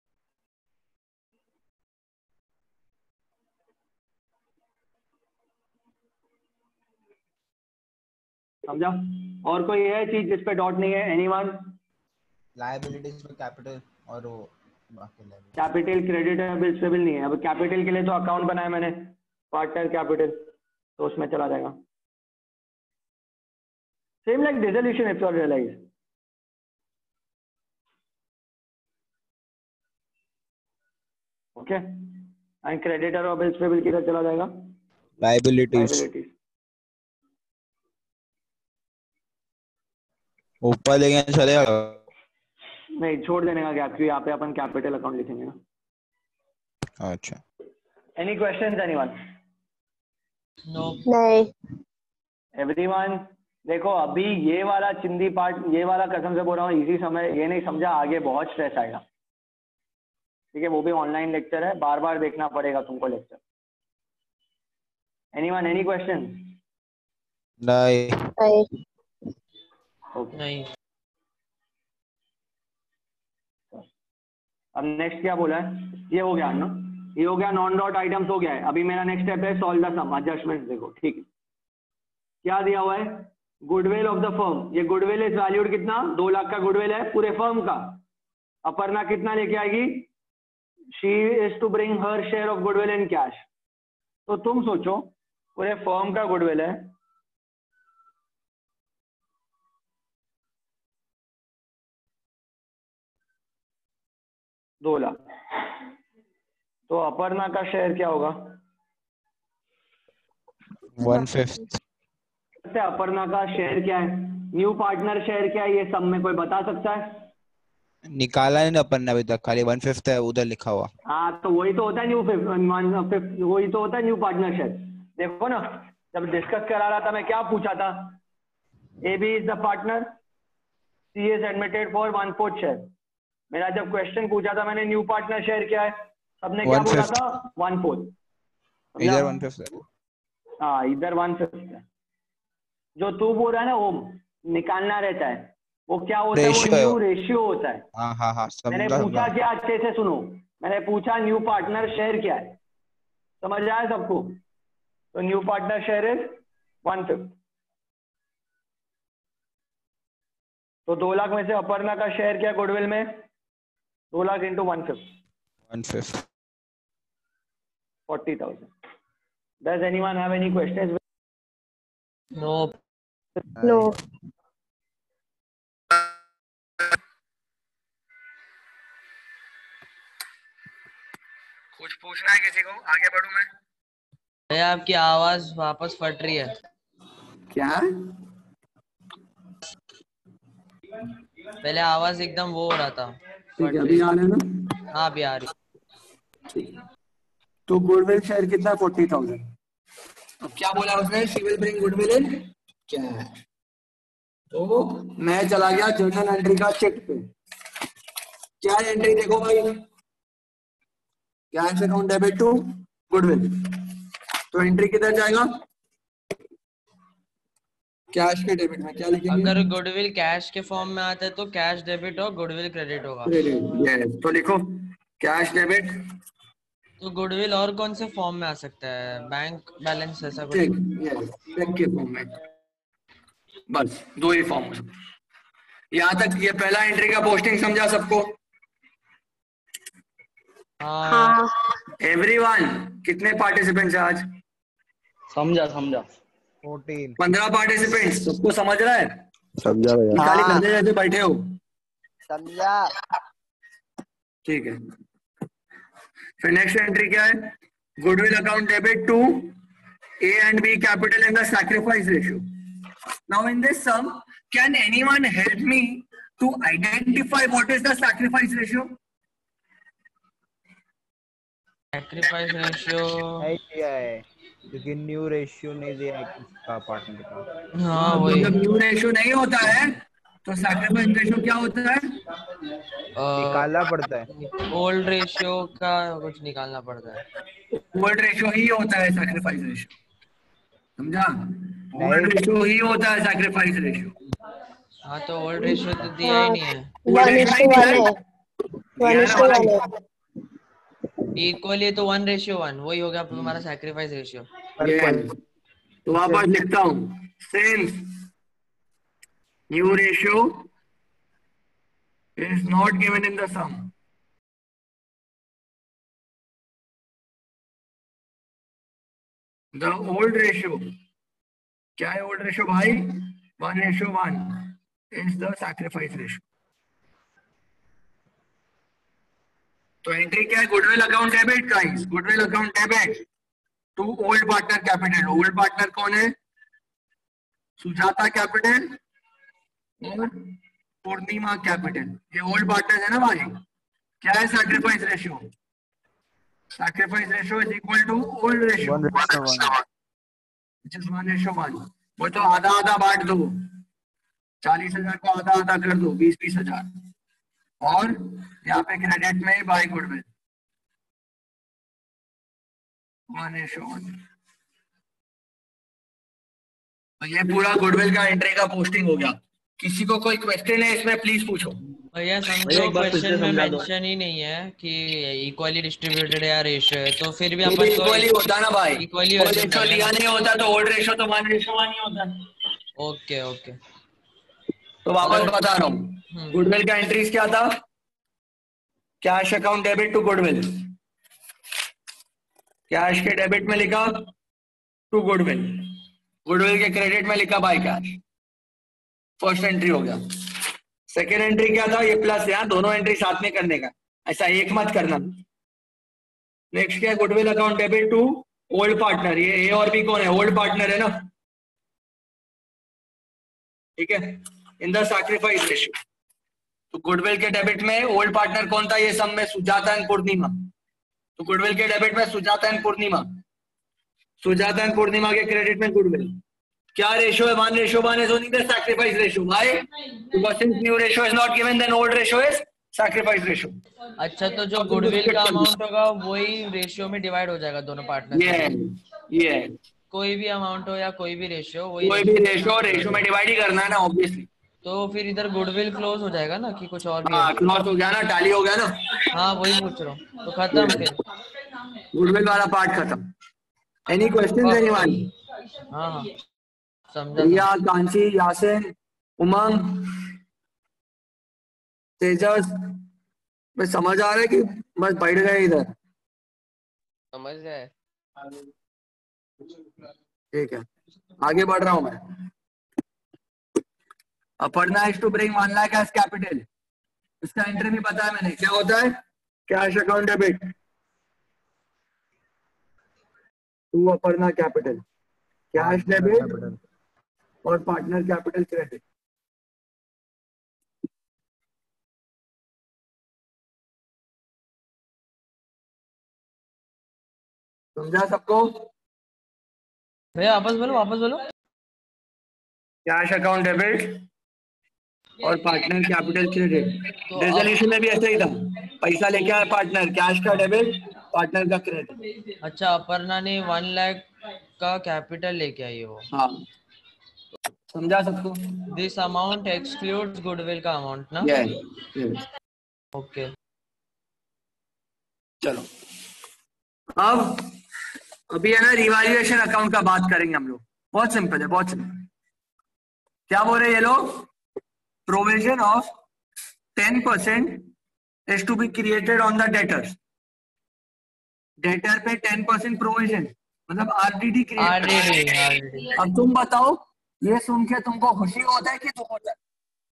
S1: समझा? और कोई है चीज जिस पे डॉट नहीं है? एनीवन?
S3: लायबिलिटीज में कैपिटल और वो बाकी
S1: capital, credit, bills payable नहीं है। अब कैपिटल के लिए तो अकाउंट बनाया मैंने, पार्टनर कैपिटल, तो उसमें चला जाएगा। Same like dissolution if you realise. Okay and creditor और बिल्स पे बिल किधर चला जाएगा?
S3: लायबिलिटीज ऊपर लेके चलेगा।
S1: नहीं, छोड़ देने का क्या, क्योंकि यहाँ पे अपन कैपिटल अकाउंट लिखेंगे ना।
S3: अच्छा,
S1: एनी क्वेश्चंस एनीवन?
S2: नो।
S4: नहीं।
S1: एवरीवन देखो, अभी ये वाला चिंदी पार्ट, ये वाला कसम से बोल रहा हूँ इजी समय, ये नहीं समझा आगे बहुत स्ट्रेस आएगा। ठीक है, वो भी ऑनलाइन लेक्चर है, बार बार देखना पड़ेगा तुमको लेक्चर। Anyone, any question?
S3: नहीं।
S2: नहीं।
S1: अब नेक्स्ट क्या बोला है? ये हो गया ना, ये हो गया, नॉन डॉट आइटम्स हो गया है। अभी मेरा नेक्स्ट स्टेप है सॉल्व द सम, एडजस्टमेंट देखो। ठीक है, क्या दिया हुआ है? Goodwill of the firm. ये गुडविल इज वैल्यूड कितना? 2 लाख का गुडविल है पूरे फर्म का। अपर्णा कितना लेके आएगी? She is to bring her share of goodwill in cash. तो तुम सोचो, पूरे फर्म का गुडविल है, $2 लाख। तो अपर्णा का शेयर क्या होगा?
S3: 1/5।
S1: अपर्णा का शेयर क्या है? न्यू पार्टनर शेयर क्या है? ये सब में कोई बता सकता है?
S3: निकाला नहीं अपन ने अभी तक, खाली 1/5 है उधर लिखा हुआ।
S1: हाँ, तो वही तो होता है वही तो होता है न्यू पार्टनर शेयर। देखो ना, जब डिस्कस करा रहा था मैं क्या पूछा था? A B is the partner, C is admitted for 1/4 share. मेरा जब क्वेश्चन पूछा था मैंने, न्यू पार्टनर शेयर क्या है, सबने क्या बोला था? 1/4।
S3: इधर 1/5 है।
S1: हाँ, इधर 1/5 है। जो तू बोल रहा है ना, वो निकालना रहता है, वो क्या होता है? वो न्यू रेशियो होता है।
S3: हाँ,
S1: मैंने पूछा क्या? अच्छे से सुनो, मैंने पूछा न्यू पार्टनर शेयर क्या है, समझ आया सबको? तो न्यू पार्टनर शेयर इज 1/5। तो 2 लाख में से अपर्णा का शेयर क्या गुडविल में? 2 lakh into 1/5, 40,000। Does anyone have any questions?
S2: No.
S4: No.
S1: कुछ पूछना है किसी को? आगे बढ़ूं मैं?
S2: अरे आपकी आवाज वापस फट रही है।
S1: क्या?
S2: पहले आवाज एकदम वो हो रहा था।
S1: ठीक है, अभी आ रहा है ना?
S2: हाँ, अभी आ रही।
S1: ठीक है, तो गुडविल शेयर कितना? 40,000। अब क्या बोला उसने? She will bring goodwill in cash. तो मैं चला गया जर्नल एंट्री का चेक पे। क्या एंट्री देखो भाई? Cash account debit to goodwill. तो एंट्री किधर जाएगा? कैश के डेबिट में क्या लिखेंगे?
S2: अगर गुडविल कैश के फॉर्म में आता है तो कैश डेबिट और गुडविल क्रेडिट होगा।
S1: यस, तो लिखो कैश डेबिट।
S2: तो गुडविल और कौन से फॉर्म में आ सकता है? बैंक बैलेंस ऐसा कुछ?
S1: चेक के फॉर्म में, बस 2 ही फॉर्म। यहाँ तक ये पहला एंट्री का पोस्टिंग समझा सबको?
S2: हाँ।
S1: एवरीवन, कितने पार्टिसिपेंट्स हैं आज?
S6: समझा
S3: 14।
S1: 15 पार्टिसिपेंट्स। सबको समझ रहा है?
S7: समझा भैया।
S1: खाली गधे जैसे बैठे हो?
S6: समझा।
S1: ठीक है, फिर नेक्स्ट एंट्री क्या है? Goodwill account debit to A and B capital in the sacrifice ratio. Now in this sum, can anyone help me to identify what is the sacrifice ratio?
S2: Sacrifice ratio
S3: नहीं दिया है क्योंकि new ratio नहीं दिया है इसका partner का।
S2: हाँ,
S1: तो
S2: वही।
S1: जब न्यू रेशियो नहीं होता है तो सैक्रिफाइस रेशियो क्या होता है?
S3: निकालना पड़ता है।
S2: ओल्ड रेशियो का कुछ निकालना पड़ता है।
S1: ओल्ड रेशियो ही होता है सैक्रिफाइस रेशियो, समझा? ओल्ड रेशियो ही होता है सैक्रिफाइस रेशियो।
S2: हाँ, तो ओल्ड रेशियो तो दिया ही नहीं है।
S4: 1:1 है।
S2: इक्वल है तो 1:1 वही हो गया हमारा सैक्रिफाइस रेशियो।
S1: तो वापस लिखता हूँ, since new ratio is not given in the sum, the old ratio, क्या है old ratio भाई? 1:1 is the sacrifice ratio. तो एंट्री क्या है? Goodwill account debit guys, goodwill account debit to old partner capital. Old partner कौन है? Sujata capital और Purnima capital, ये ओल्ड पार्टनर है ना भाई। क्या है sacrifice ratio? Sacrifice ratio is equal to old ratio, which is 1:1। वो तो आधा आधा बांट दो, 40,000 को आधा आधा कर दो, 20,000। और यहाँ पे क्रेडिट में बाय गुडविल,
S9: 1:1। ये पूरा गुडविल का एंट्री का पोस्टिंग हो गया। किसी को कोई क्वेश्चन है इसमें प्लीज पूछो।
S2: भैया समझो क्वेश्चन में मेंशन ही नहीं है कि इक्वली डिस्ट्रीब्यूटेड या रेशियो है, तो फिर भी अपन को
S9: इक्वली होता ना भाई,
S2: इक्वली
S9: रेशियो लिया नहीं होता तो ओल्ड रेशियो तो 1:1 ही होता।
S2: ओके ओके,
S9: तो वापस बता रहा हूँ, गुडविल का एंट्रीज क्या था? Cash account debit to goodwill, cash के डेबिट में लिखा टू गुडविल, गुडविल के क्रेडिट में लिखा बाय कैश। फर्स्ट एंट्री हो गया। सेकेंड एंट्री क्या था? ये प्लस, यहाँ दोनों एंट्री साथ में करने का, ऐसा एक मत करना। नेक्स्ट क्या? Goodwill account debit to old partner. ये ए और बी कौन है? ओल्ड पार्टनर है ना, ठीक है, इन द सैक्रिफाइस रेशियो। तो गुडविल के डेबिट में ओल्ड पार्टनर कौन था? ये सब में सुजाता एंड पूर्णिमा। तो गुडविल के डेबिट में सुजाता एंड पूर्णिमा, सुजाता एंड पूर्णिमा के क्रेडिट में गुडविल। क्या रेशियो है? 1:1 is only the sacrifice ratio. Why? Because since new ratio is not given, then old ratio is sacrifice ratio.
S2: अच्छा, तो जो गुडविल का अमाउंट होगा वही रेशियो में डिवाइड हो जाएगा दोनों पार्टनर।
S9: ये
S2: कोई भी अमाउंट हो या कोई भी रेशियो,
S9: कोई भी रेशियो में डिवाइड ही करना है ना ऑब्वियसली।
S2: तो फिर इधर गुडविल क्लोज हो जाएगा ना कि कुछ और भी?
S9: हाँ, क्लोज हो गया ना, टैली हो गया ना।
S2: हाँ वही पूछ रहा हूँ, तो खत्म फिर
S9: गुडविल वाला पार्ट खत्म। Any question anyone?
S2: हाँ हाँ
S9: रिया, कांची, यासिन, उमंग, तेजस, मैं समझ आ रहा है कि बस बैठ गए इधर?
S8: समझ गए।
S9: ठीक है, आगे बढ़ रहा हूं मैं। Aparna is to bring 1 lakh as capital. इसका एंट्री भी पता है मैंने, क्या होता है? Cash account debit to Aparna capital, cash debit और पार्टनर कैपिटल क्रेडिट। समझा सबको?
S2: भैया वापस बोलो।
S9: कैश अकाउंट डेबिट और पार्टनर कैपिटल क्रेडिट। रेजोल्यूशन में भी ऐसा ही था, पैसा लेके आया पार्टनर, कैश का डेबिट, पार्टनर का क्रेडिट।
S2: अच्छा, अपर्णा ने 1 लाख का कैपिटल लेके आई वो।
S9: हाँ, समझा सबको?
S2: दिस अमाउंट एक्सक्लूड्स गुडविल का अमाउंट ना?
S9: yes.
S2: ओके,
S9: चलो अब अभी है ना रिवैल्यूएशन अकाउंट का बात करेंगे हम लोग। बहुत सिंपल है, बहुत सिंपल। क्या बोल रहे हैं ये लोग? Provision of 10% is to be created on the debtors. Debtor पे 10% प्रोविजन मतलब आरडीडी क्रिएट। अब तुम बताओ, ये सुन के तुमको खुशी होता है कि दुख होता है?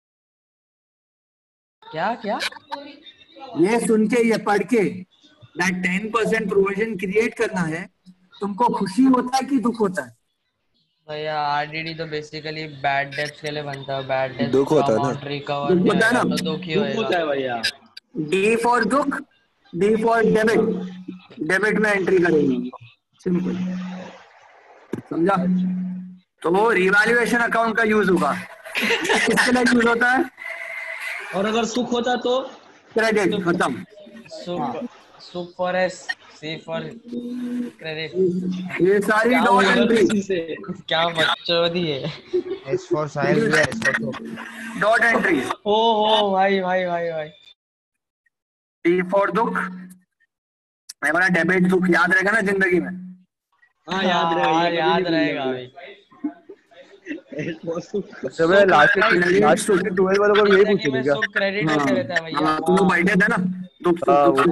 S2: क्या
S9: ये सुन के, ये पढ़ के that 10% प्रोविजन क्रिएट करना है, तुमको खुशी होता है कि दुख होता है?
S2: भैया आरडीडी तो बेसिकली बैड डेट्स के लिए बनता है। बैड डेट्स
S7: दुख होता है ना?
S2: रिकवर होता है ना, तो दुख ही होता है भैया।
S9: डी फॉर दुख, डी फॉर डेबिट, डेबिट में एंट्री करेंगे, सिंपल। समझा? तो रिवैल्यूएशन अकाउंट का यूज होगा। किसके लिए यूज होता है?
S10: और अगर सुख होता तो
S9: क्रेडिट, खत्म।
S2: सुख for S, C for credit.
S9: ये सारी डॉट एंट्री,
S2: क्या बकचोदी है।
S3: S for Sahil, S for
S9: dot entry.
S2: ओ भाई।
S9: डी फॉर दुख, मैं बोला डेबिट दुख याद रहेगा ना जिंदगी में?
S10: हाँ याद रहेगा भाई।
S7: सब लास्ट 12 वालों को यही पूछेंगे क्या?
S2: क्रेडिट ऐसे रहता है भैया।
S9: तुम बैठे थे ना, दुख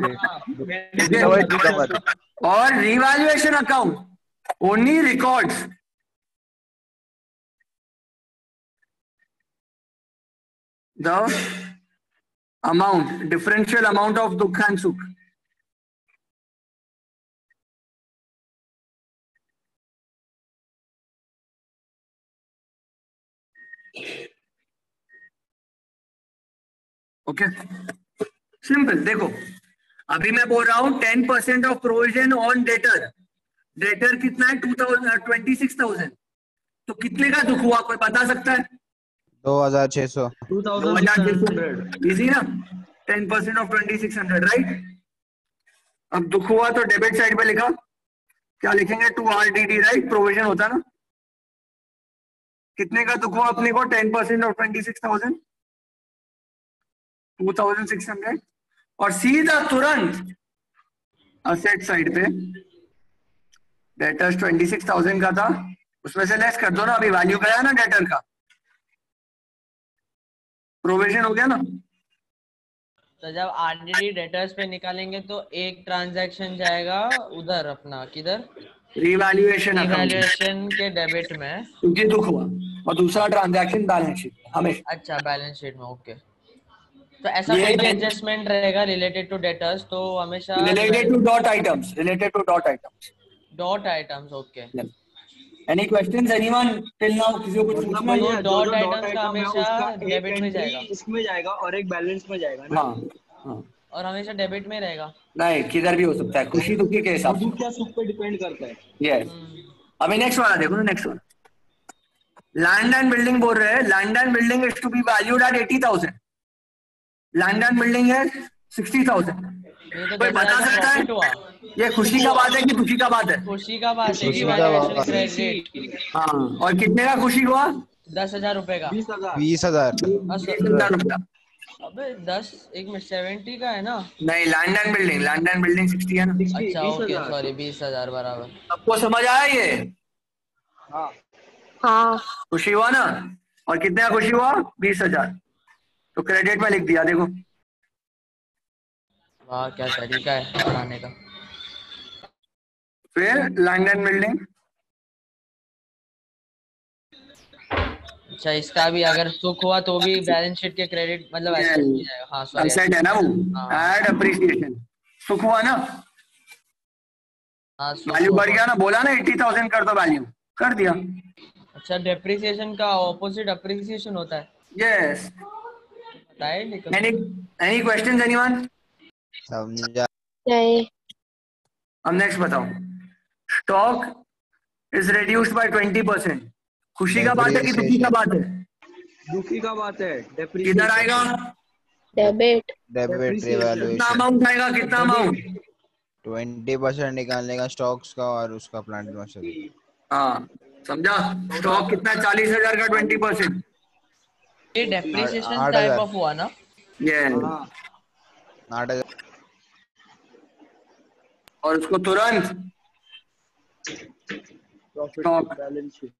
S9: और revaluation account only records the amount, differential amount of दुख एंड सुख। Okay, simple. देखो अभी मैं बोल रहा हूं 10% of provision on debtor. Debtor कितना है? 26,000। तो कितने का दुख हुआ, कोई बता सकता है?
S3: 2600।
S9: 2600 इजी ना? 10% ऑफ 2600, राइट? अब दुख हुआ तो डेबिट साइड पे लिखा क्या लिखेंगे? 2RDD, right? प्रोविजन होता है ना। कितने का दुख हुआ अपने को? 10% ऑफ 26,000, 2,600। और सीधा तुरंत असेट साइड पे डेटर्स 26,000 का था, उसमें से लेस कर दो ना, अभी वैल्यू गया ना डेटर का, प्रोविजन हो गया ना।
S2: तो जब आरडीडी डेटर्स पे निकालेंगे तो एक ट्रांजैक्शन जाएगा उधर अपना किधर,
S9: रिवैल्यूएशन
S2: रिवैल्यूएशन के डेबिट में,
S9: क्योंकि दुख हुआ, और दूसरा ट्रांजैक्शन बैलेंस शीट हमेशा।
S2: अच्छा बैलेंस शीट में, ओके। तो ऐसा कोई भी एडजस्टमेंट रहेगा रिलेटेड टू डेटर्स तो हमेशा
S9: related to dot items, related to dot items,
S2: dot items, okay.
S9: Any questions anyone till now? किसी को कुछ
S10: मतलब
S9: पूछना है?
S10: भैया जो
S2: डॉट
S10: जो डॉट
S2: आइटम्स का
S10: आइटम है
S2: हमेशा
S10: उसका एक
S2: डेबिट में
S10: एंट्री
S2: जाएगा,
S10: इसमें जाएगा और एक बैलेंस में जाएगा ना।
S9: हाँ
S2: और हमेशा डेबिट में रहेगा।
S9: नहीं, किधर भी हो सकता है, खुशी दुखी के हिसाब से।
S10: दुख या सुख पे डिपेंड करता है।
S9: यस। अभी नेक्स्ट वाला देखो ना, नेक्स्ट वाला लैंड एंड बिल्डिंग बोल रहे हैं। Land and building is to be valued at 80,000, land and building है 60,000। कोई बता सकता है ये खुशी का बात है कि दुखी का बात है?
S2: खुशी का बात है,
S3: खुशी का बात है।
S2: क्रेडिट।
S9: हाँ, और कितने का खुशी हुआ?
S2: 10,000 रुपए का।
S3: 20,000।
S9: 20,000 रुपया।
S2: अबे 10 एक में 70 का है ना?
S9: नहीं, land and building, land and building 60 है ना।
S2: अच्छा ओके, सॉरी 20,000 बराबर।
S9: आपको समझ आया ये?
S4: हाँ।
S9: खुशी हुआ ना? और कितने का खुशी हुआ? 20,000। तो क्रेडिट में लिख दिया, देखो।
S2: वाह क्या तरीका है बनाने का।
S9: फिर लैंड एंड बिल्डिंग,
S2: अच्छा इसका भी अगर सुख हुआ तो भी बैलेंस शीट के क्रेडिट मतलब एसेट में जाएगा। हाँ सॉरी,
S9: एसेट है ना वो, एड अप्रिसिएशन। सुख हुआ ना?
S2: हाँ
S9: वैल्यू बढ़ गया ना, बोला ना 80,000 कर दो, वैल्यू कर दिया।
S2: अच्छा डेप्रिसिएशन का ऑपोजिट अप्रिसिएशन होता है?
S9: Yes.
S2: Right.
S9: Any questions anyone?
S3: समझा
S4: नहीं।
S9: अब नेक्स्ट बताओ। स्टॉक इज रिड्यूस्ड बाय 20%, खुशी का बात है कि दुखी का बात है?
S10: दुखी का बात है।
S9: किधर आएगा?
S4: डेबिट।
S3: डेबिट
S9: कितना
S3: रिवैल्यूएशन।
S9: अमाउंट आएगा? कितना अमाउंट?
S3: 20% निकालने का स्टॉक्स का और उसका प्लांट मशीनरी।
S9: हाँ समझा। स्टॉक कितना है? 40,000 का 20%।
S2: ये डेप्रिसिएशन
S3: 8,000।
S2: टाइप ऑफ हुआ ना?
S9: ये
S3: 8,000।
S9: और उसको तुरंत स्टॉक।
S10: Balance sheet.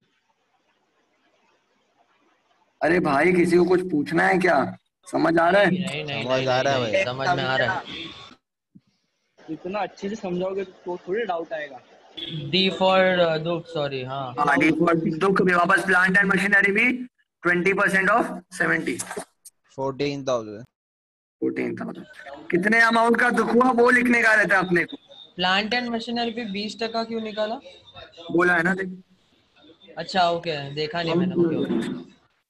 S9: अरे भाई किसी को कुछ पूछना है क्या? समझ आ रहा है?
S2: नहीं
S3: समझ आ रहा है भाई।
S2: समझ में आ रहा है।
S10: इतना अच्छे से समझाओगे तो थोड़ी डाउट आएगा।
S2: डी फॉर दुख, सॉरी। हाँ
S9: डी फॉर दुख भी वापस, प्लांट एंड मशीनरी भी 20% ऑफ 70,
S3: 14,000।
S9: 14,000। कितने अमाउंट का दुख हुआ वो लिखने का रहता है अपने को।
S2: प्लांट एंड मशीनरी पे 20% क्यों निकाला?
S9: बोला है ना, देख।
S2: अच्छा ओके, देखा नहीं मैंने। ओके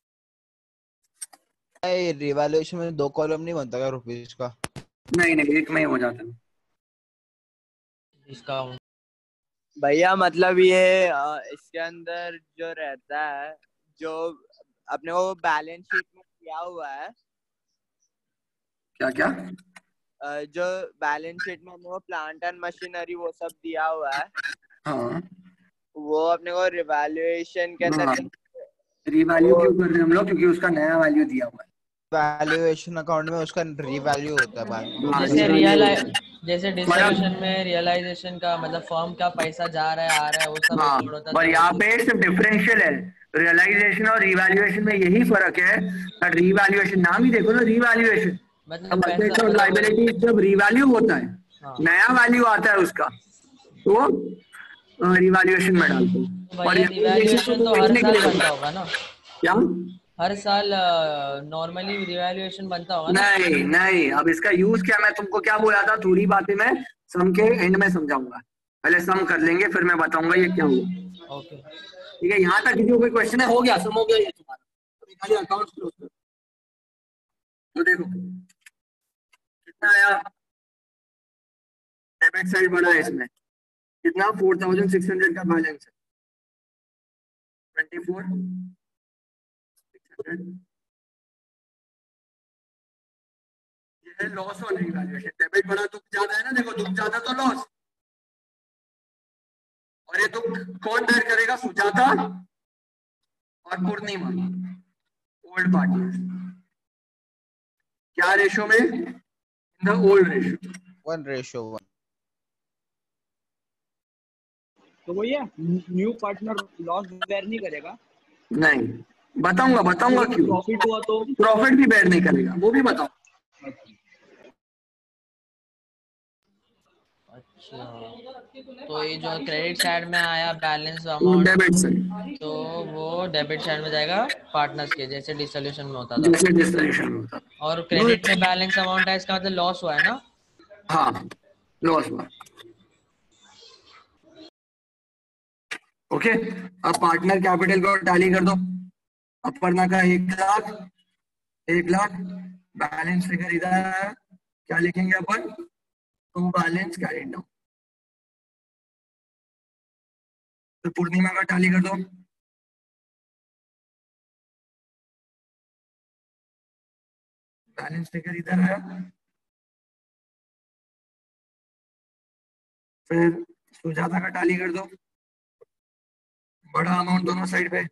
S3: रिवैल्यूएशन में 2 कॉलम नहीं बनता क्या रुपीस का?
S9: नहीं, एक में ही हो जाता है।
S2: इसका
S6: भैया मतलब ये इसके अंदर जो रहता है, जो अपने को बैलेंस शीट में दिया हुआ है,
S9: क्या क्या?
S6: जो बैलेंस शीट में अपने को प्लांट एंड मशीनरी वो सब दिया हुआ है,
S9: हाँ
S6: वो अपने को रिवैल्यूएशन के अंदर
S9: रिवैल्यू क्यों कर रहे हैं हम लोग? क्योंकि उसका नया वैल्यू दिया हुआ है।
S3: वैल्यूएशन अकाउंट में उसका रिवैल्यू होता है।
S2: जैसे डिस्ट्रीब्यूशन में रियलाइजेशन का मतलब फर्म का पैसा जा रहा है आ रहा है वो सब रिकॉर्ड होता है।
S9: और यहाँ पे सिर्फ डिफरेंशियल है, रियलाइजेशन और रिवैल्यूएशन में यही फर्क है। रिवैल्यूएशन नाम ही देखो ना, रिवैल्यूएशन मतलब असेट्स और लायबिलिटी जब रिवैल्यू होता है, नया वैल्यू आता है उसका, तो रिवैल्यूएशन में डालते हैं। और
S2: रिवैल्यूएशन तो हर साल बनता होगा ना?
S9: क्या
S2: हर साल नॉर्मली रिवैल्यूएशन बनता होगा ना?
S9: नहीं, अब इसका यूज क्या, मैं तुमको क्या बोला था, थोड़ी बातें मैं सम के एंड में समझाऊंगा। पहले सम कर लेंगे फिर मैं बताऊंगा ये क्या हुआ।
S2: ओके
S9: ठीक है, यहाँ तक किसी को कोई क्वेश्चन है? हो गया, सम हो गया ये तुम्हारा। अभी खाली अकाउंट क्लोज करो। तो देखो कितना आया, डेबिट साइड बड़ा है इसमें, कितना 4,600 का बैलेंस है, 24,600। ये है लॉस और रिवैल्यूएशन। डेबिट बड़ा, दुख ज्यादा है ना, देखो दुख ज्यादा तो लॉस, तो कौन बेयर करेगा? सुजाता और पूर्णिमा, ओल्ड पार्टनर्स। क्या रेशो में? In the old ratio,
S3: 1:1।
S10: तो वो ये न्यू पार्टनर लॉस बेयर नहीं करेगा?
S9: नहीं, बताऊंगा क्यों।
S10: प्रॉफिट हुआ तो
S9: प्रॉफिट भी बेयर नहीं करेगा, वो भी बताऊं।
S2: अच्छा, तो ये जो क्रेडिट साइड में आया बैलेंस अमाउंट,
S9: डेबिट साइड,
S2: तो वो डेबिट साइड में जाएगा पार्टनर्स के, जैसे डिसोल्यूशन में होता था।
S9: जैसे डिसोल्यूशन में होता था।
S2: और क्रेडिट में बैलेंस अमाउंट है, इसका मतलब लॉस हुआ है ना?
S9: हाँ, लॉस हुआ। ओके, अब पार्टनर कैपिटल को टैली कर दो। अपर्णा का 1 लाख, बैलेंस फिगर इधर आया, क्या लिखेंगे अपन? To balance carried down. तो पूर्णिमा का टैली कर दो। बैलेंस फिगर इधर आया, फिर सुजाता का टैली कर दो। बड़ा अमाउंट दोनों साइड पे,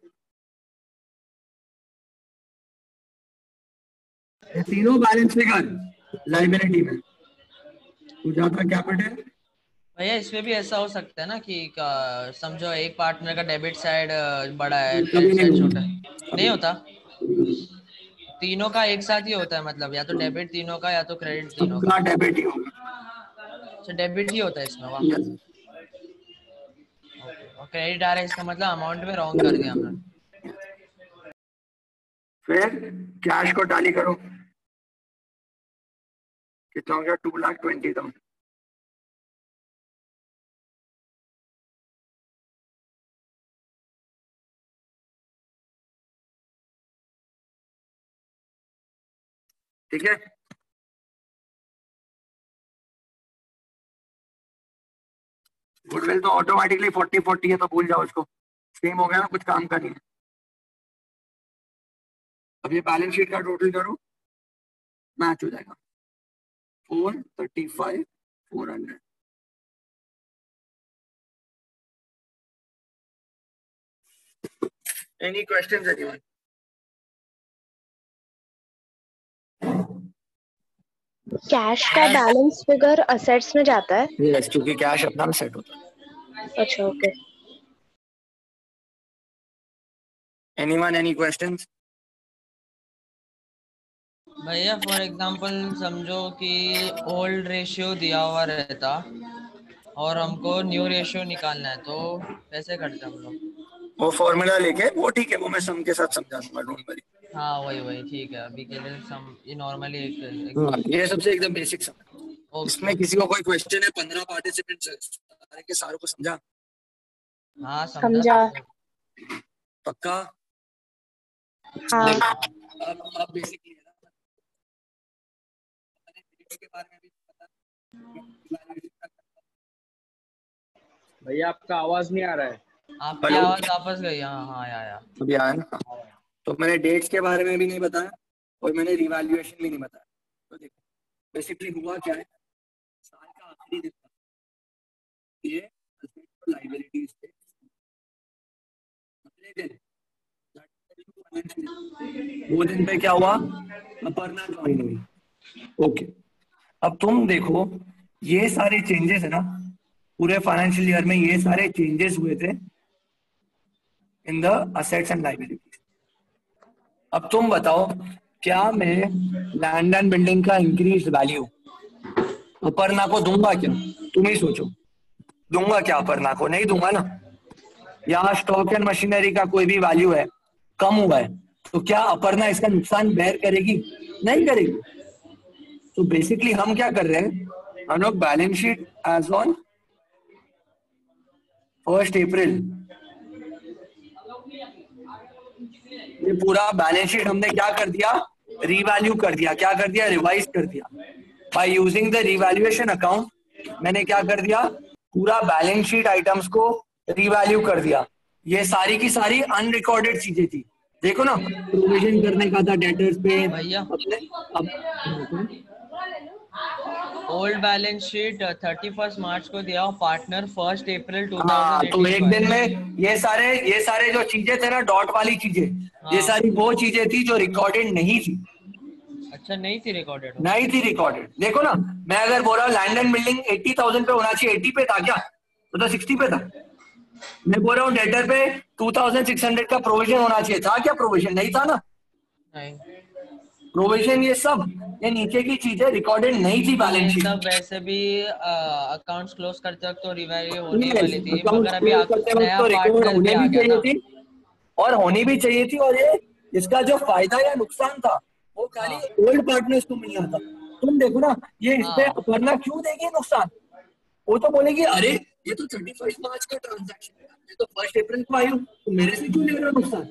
S9: ये तीनों बैलेंस फिगर लाइबिलिटी में। सुजाता कैपिटल।
S2: भैया इसमें भी ऐसा हो सकता है ना कि समझो एक पार्टनर का डेबिट साइड बड़ा है, क्रेडिट साइड छोटा है, नहीं होता? तीनों का एक साथ ही होता है, मतलब या तो डेबिट तीनों का या तो क्रेडिट तीनों का।
S9: डेबिट ही होगा।
S2: अच्छा, डेबिट ही होता है इसमें। वाह। और क्रेडिट आ रहा है, इसका मतलब अमाउंट में रॉन्ग कर दिया हमने।
S9: फिर कैश को टैली करो, कितना हो गया? 2,20,000। ठीक है, गुडविल तो ऑटोमेटिकली 40-40 है, तो भूल जाओ उसको, सेम हो गया ना, कुछ काम का नहीं है। अब ये बैलेंस शीट का टोटल करो, मैच हो जाएगा 435,400। Any questions anyone?
S4: कैश का बैलेंस फिगर असेट्स में जाता है?
S9: यस, क्योंकि कैश अपना में सेट होता है।
S4: अच्छा, ओके।
S9: Anyone, any questions?
S2: भैया फॉर एग्जांपल समझो कि ओल्ड रेशियो दिया हुआ रहता और हमको न्यू रेशियो निकालना है, तो कैसे करते हम लोग?
S9: वो फॉर्मूला लेके, वो ठीक है, वो मैं सम के साथ समझा दूंगा, डोंट वरी।
S2: हाँ वही ठीक है। अभी के लिए सम ये नॉर्मली
S9: ये सबसे एकदम बेसिक सम। इसमें किसी को कोई क्वेश्चन है? 15 पार्टिसिपेंट्स सारे के सारों को समझा?
S2: हाँ
S4: समझा।
S9: पक्का?
S4: हाँ।
S9: अब बेसिकली के बारे में भी पता।
S10: भैया आपका आवाज नहीं आ रहा है।
S2: आपकी आवाज वापस गई। हाँ आया।
S9: अभी आया ना? तो मैंने डेट्स के बारे में भी नहीं बताया और मैंने रिवैल्यूएशन भी नहीं बताया। तो देखो बेसिकली हुआ क्या है, साल का आखिरी दिन था, ये लाइबिलिटीज थे। अगले दिन वो दिन पे क्या हुआ? अपर्णा ज्वाइन हुई। ओके, अब तुम देखो ये सारे चेंजेस है ना, पूरे फाइनेंशियल ईयर में ये सारे चेंजेस हुए थे in the assets and liabilities. अब तुम बताओ, क्या मैं लैंड एंड बिल्डिंग का इंक्रीज वैल्यू अपर्णा को दूंगा क्या? तुम ही सोचो, दूंगा क्या अपर्णा को? नहीं दूंगा ना। यहाँ स्टॉक एंड मशीनरी का कोई भी वैल्यू है, कम हुआ है, तो क्या अपर्णा इसका नुकसान बेयर करेगी? नहीं करेगी। तो बेसिकली हम क्या कर रहे हैं, हम लोग balance sheet as on 1 April, ये पूरा बैलेंस शीट हमने क्या कर दिया? रीवैल्यू कर दिया। क्या कर दिया? रिवाइज कर दिया। By using the revaluation account मैंने क्या कर दिया? पूरा बैलेंस शीट आइटम्स को रीवैल्यू कर दिया। ये सारी की सारी अनरिकॉर्डेड चीजें थी। देखो ना, प्रोविजन करने का था डेटर्स पे अपने। अब
S2: ओल्ड बैलेंस शीट 31 मार्च को दिया, पार्टनर 1 अप्रैल
S9: हाँ, तो
S2: 2018
S9: एक दिन में ये सारे जो चीजें थे ना, डॉट वाली चीजें, ये सारी वो चीजें थी जो रिकॉर्डेड नहीं थी।
S2: अच्छा, नहीं थी रिकॉर्डेड?
S9: नहीं थी रिकॉर्डेड। देखो ना, मैं अगर बोल रहा हूँ लैंड एंड बिल्डिंग 80,000 पे होना चाहिए, 80 पे था क्या? तो 60 पे था। मैं बोल रहा हूँ डेटर पे 2600 का प्रोविजन होना चाहिए, था क्या प्रोविजन? नहीं था ना।
S2: नहीं,
S9: प्रोविजन ये नीचे की चीजें रिकॉर्डेड नहीं थी बैलेंस शीट।
S2: सब वैसे भी अकाउंट्स क्लोज करते वक्त तो रिवाइव होने वाली थी, मगर अभी नया पार्टनर
S9: होने
S2: भी आ
S9: भी
S2: गया
S9: चाहिए
S2: ना।
S9: थी और होनी भी चाहिए थी, और ये इसका जो फायदा या नुकसान था वो खाली ओल्ड पार्टनर्स को मिल आता। तुम देखो ना, ये इस पे अपर्णा क्यों देगी नुकसान? वो तो बोलेगी अरे ये तो 31 मार्च का ट्रांजैक्शन है, मैं तो 1 अप्रैल को आई हूँ, तो मेरे से क्यों ले रहा नुकसान?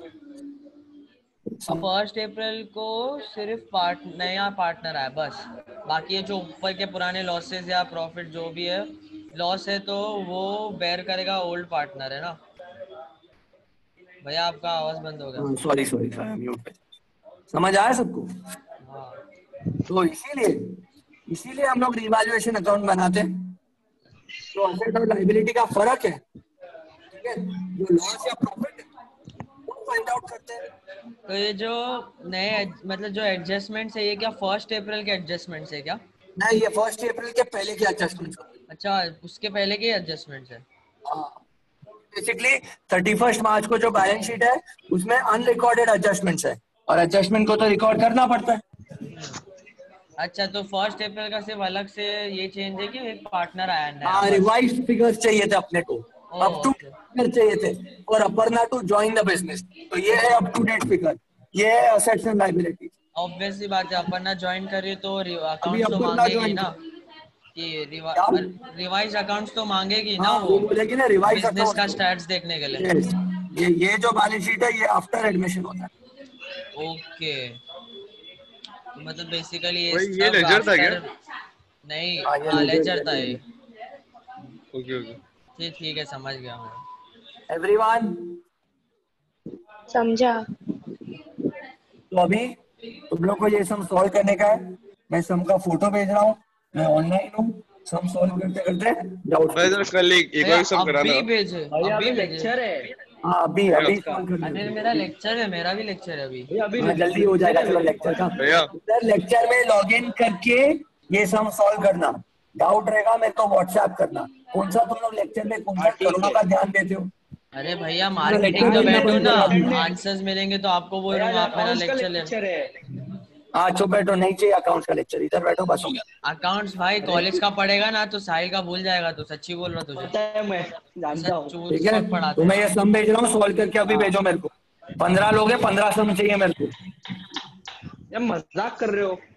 S2: 1 अप्रैल को सिर्फ नया पार्टनर है बस, बाकी ये जो ऊपर के पुराने लॉसेस या प्रॉफिट जो भी है, लॉस है तो वो बेयर करेगा ओल्ड पार्टनर, है ना भैया? आपका आवाज बंद हो गया।
S9: सॉरी म्यूट पे। समझ आया सबको? तो इसीलिए हम लोग रिवैल्यूएशन अकाउंट बनाते हैं। तो एसेट और लायबिलिटी का फर्क है, ठीक है? जो लॉस या प्रॉफिट है वो फाइंड आउट करते हैं।
S2: तो ये जो नए मतलब जो एडजस्टमेंट्स है, ये क्या 1 अप्रैल के एडजस्टमेंट्स है क्या?
S9: नहीं, ये 1 अप्रैल के पहले के एडजस्टमेंट्स।
S2: अच्छा, उसके पहले के एडजस्टमेंट्स है।
S9: बेसिकली 31 मार्च को जो बैलेंस शीट है उसमें अनरिकॉर्डेड एडजस्टमेंट्स है, और एडजस्टमेंट को तो रिकॉर्ड करना पड़ता है।
S2: अच्छा, तो 1 अप्रैल का सिर्फ अलग से ये चेंज है कि एक पार्टनर आया नया?
S9: हाँ, रिवाइज्ड फिगर्स चाहिए थे अपने को, अप टू फिगर चाहिए थे, और Aparna to join the business. तो ये है अप टू डेट फिगर, ये है असेट्स एंड लायबिलिटीज।
S2: ऑब्वियसली बात है, अपर्णा ज्वाइन करिए तो अकाउंट्स तो मांगेगी ना कि रिवाइज अकाउंट्स तो मांगेगी ना, वो
S9: बोलेगी ना रिवाइज
S2: बिजनेस का स्टैट्स देखने के लिए।
S9: ये जो बैलेंस शीट है ये आफ्टर एडमिशन होता है।
S2: ओके, मतलब बेसिकली
S5: ये लेजर था क्या?
S2: नहीं, हाँ लेजर था ये।
S5: ओके
S2: ठीक है, समझ गया मैं।
S9: एवरीवन
S4: समझा?
S9: तो अभी तुम लोग को ये सम सॉल्व करने का है। मैं सम का फोटो भेज रहा हूँ, मैं ऑनलाइन हूँ। सम सॉल्व करते करते डाउट
S5: भाई जरा कल एक और सम कराना।
S2: अभी भेजे, अभी लेक्चर है।
S9: हाँ, अभी
S2: अरे मेरा लेक्चर है, मेरा भी लेक्चर है अभी।
S9: हाँ, जल्दी हो जाएगा। चलो लेक्चर का सर, लेक्चर में लॉगिन करके ये सम सॉल्व करना। डाउट रहेगा मेरे को व्हाट्सएप करना। कौन सा तुम लोग लेक्चर में कौन सा कोरोना का ध्यान देते हो?
S2: अरे भैया मार्केटिंग का बैठो ना, आंसर्स मिलेंगे तो आपको बोल रहा हूँ, आप मेरा लेक्चर है।
S9: हाँ, चुप बैठो, नहीं चाहिए अकाउंट्स का लेक्चर, इधर बैठो बस हो गया।
S2: अकाउंट्स भाई कॉलेज का पढ़ेगा ना तो साहिल का भूल जाएगा, तो सच्ची बोल रहा तुझे।
S10: मैं जानता हूँ।
S9: ठीक है, तो मैं ये सम भेज रहा हूँ, सॉल्व करके अभी भेजो मेरे को। 15 लोग हैं, 15 सम चाहिए मेरे को।
S10: मजाक कर रहे हो?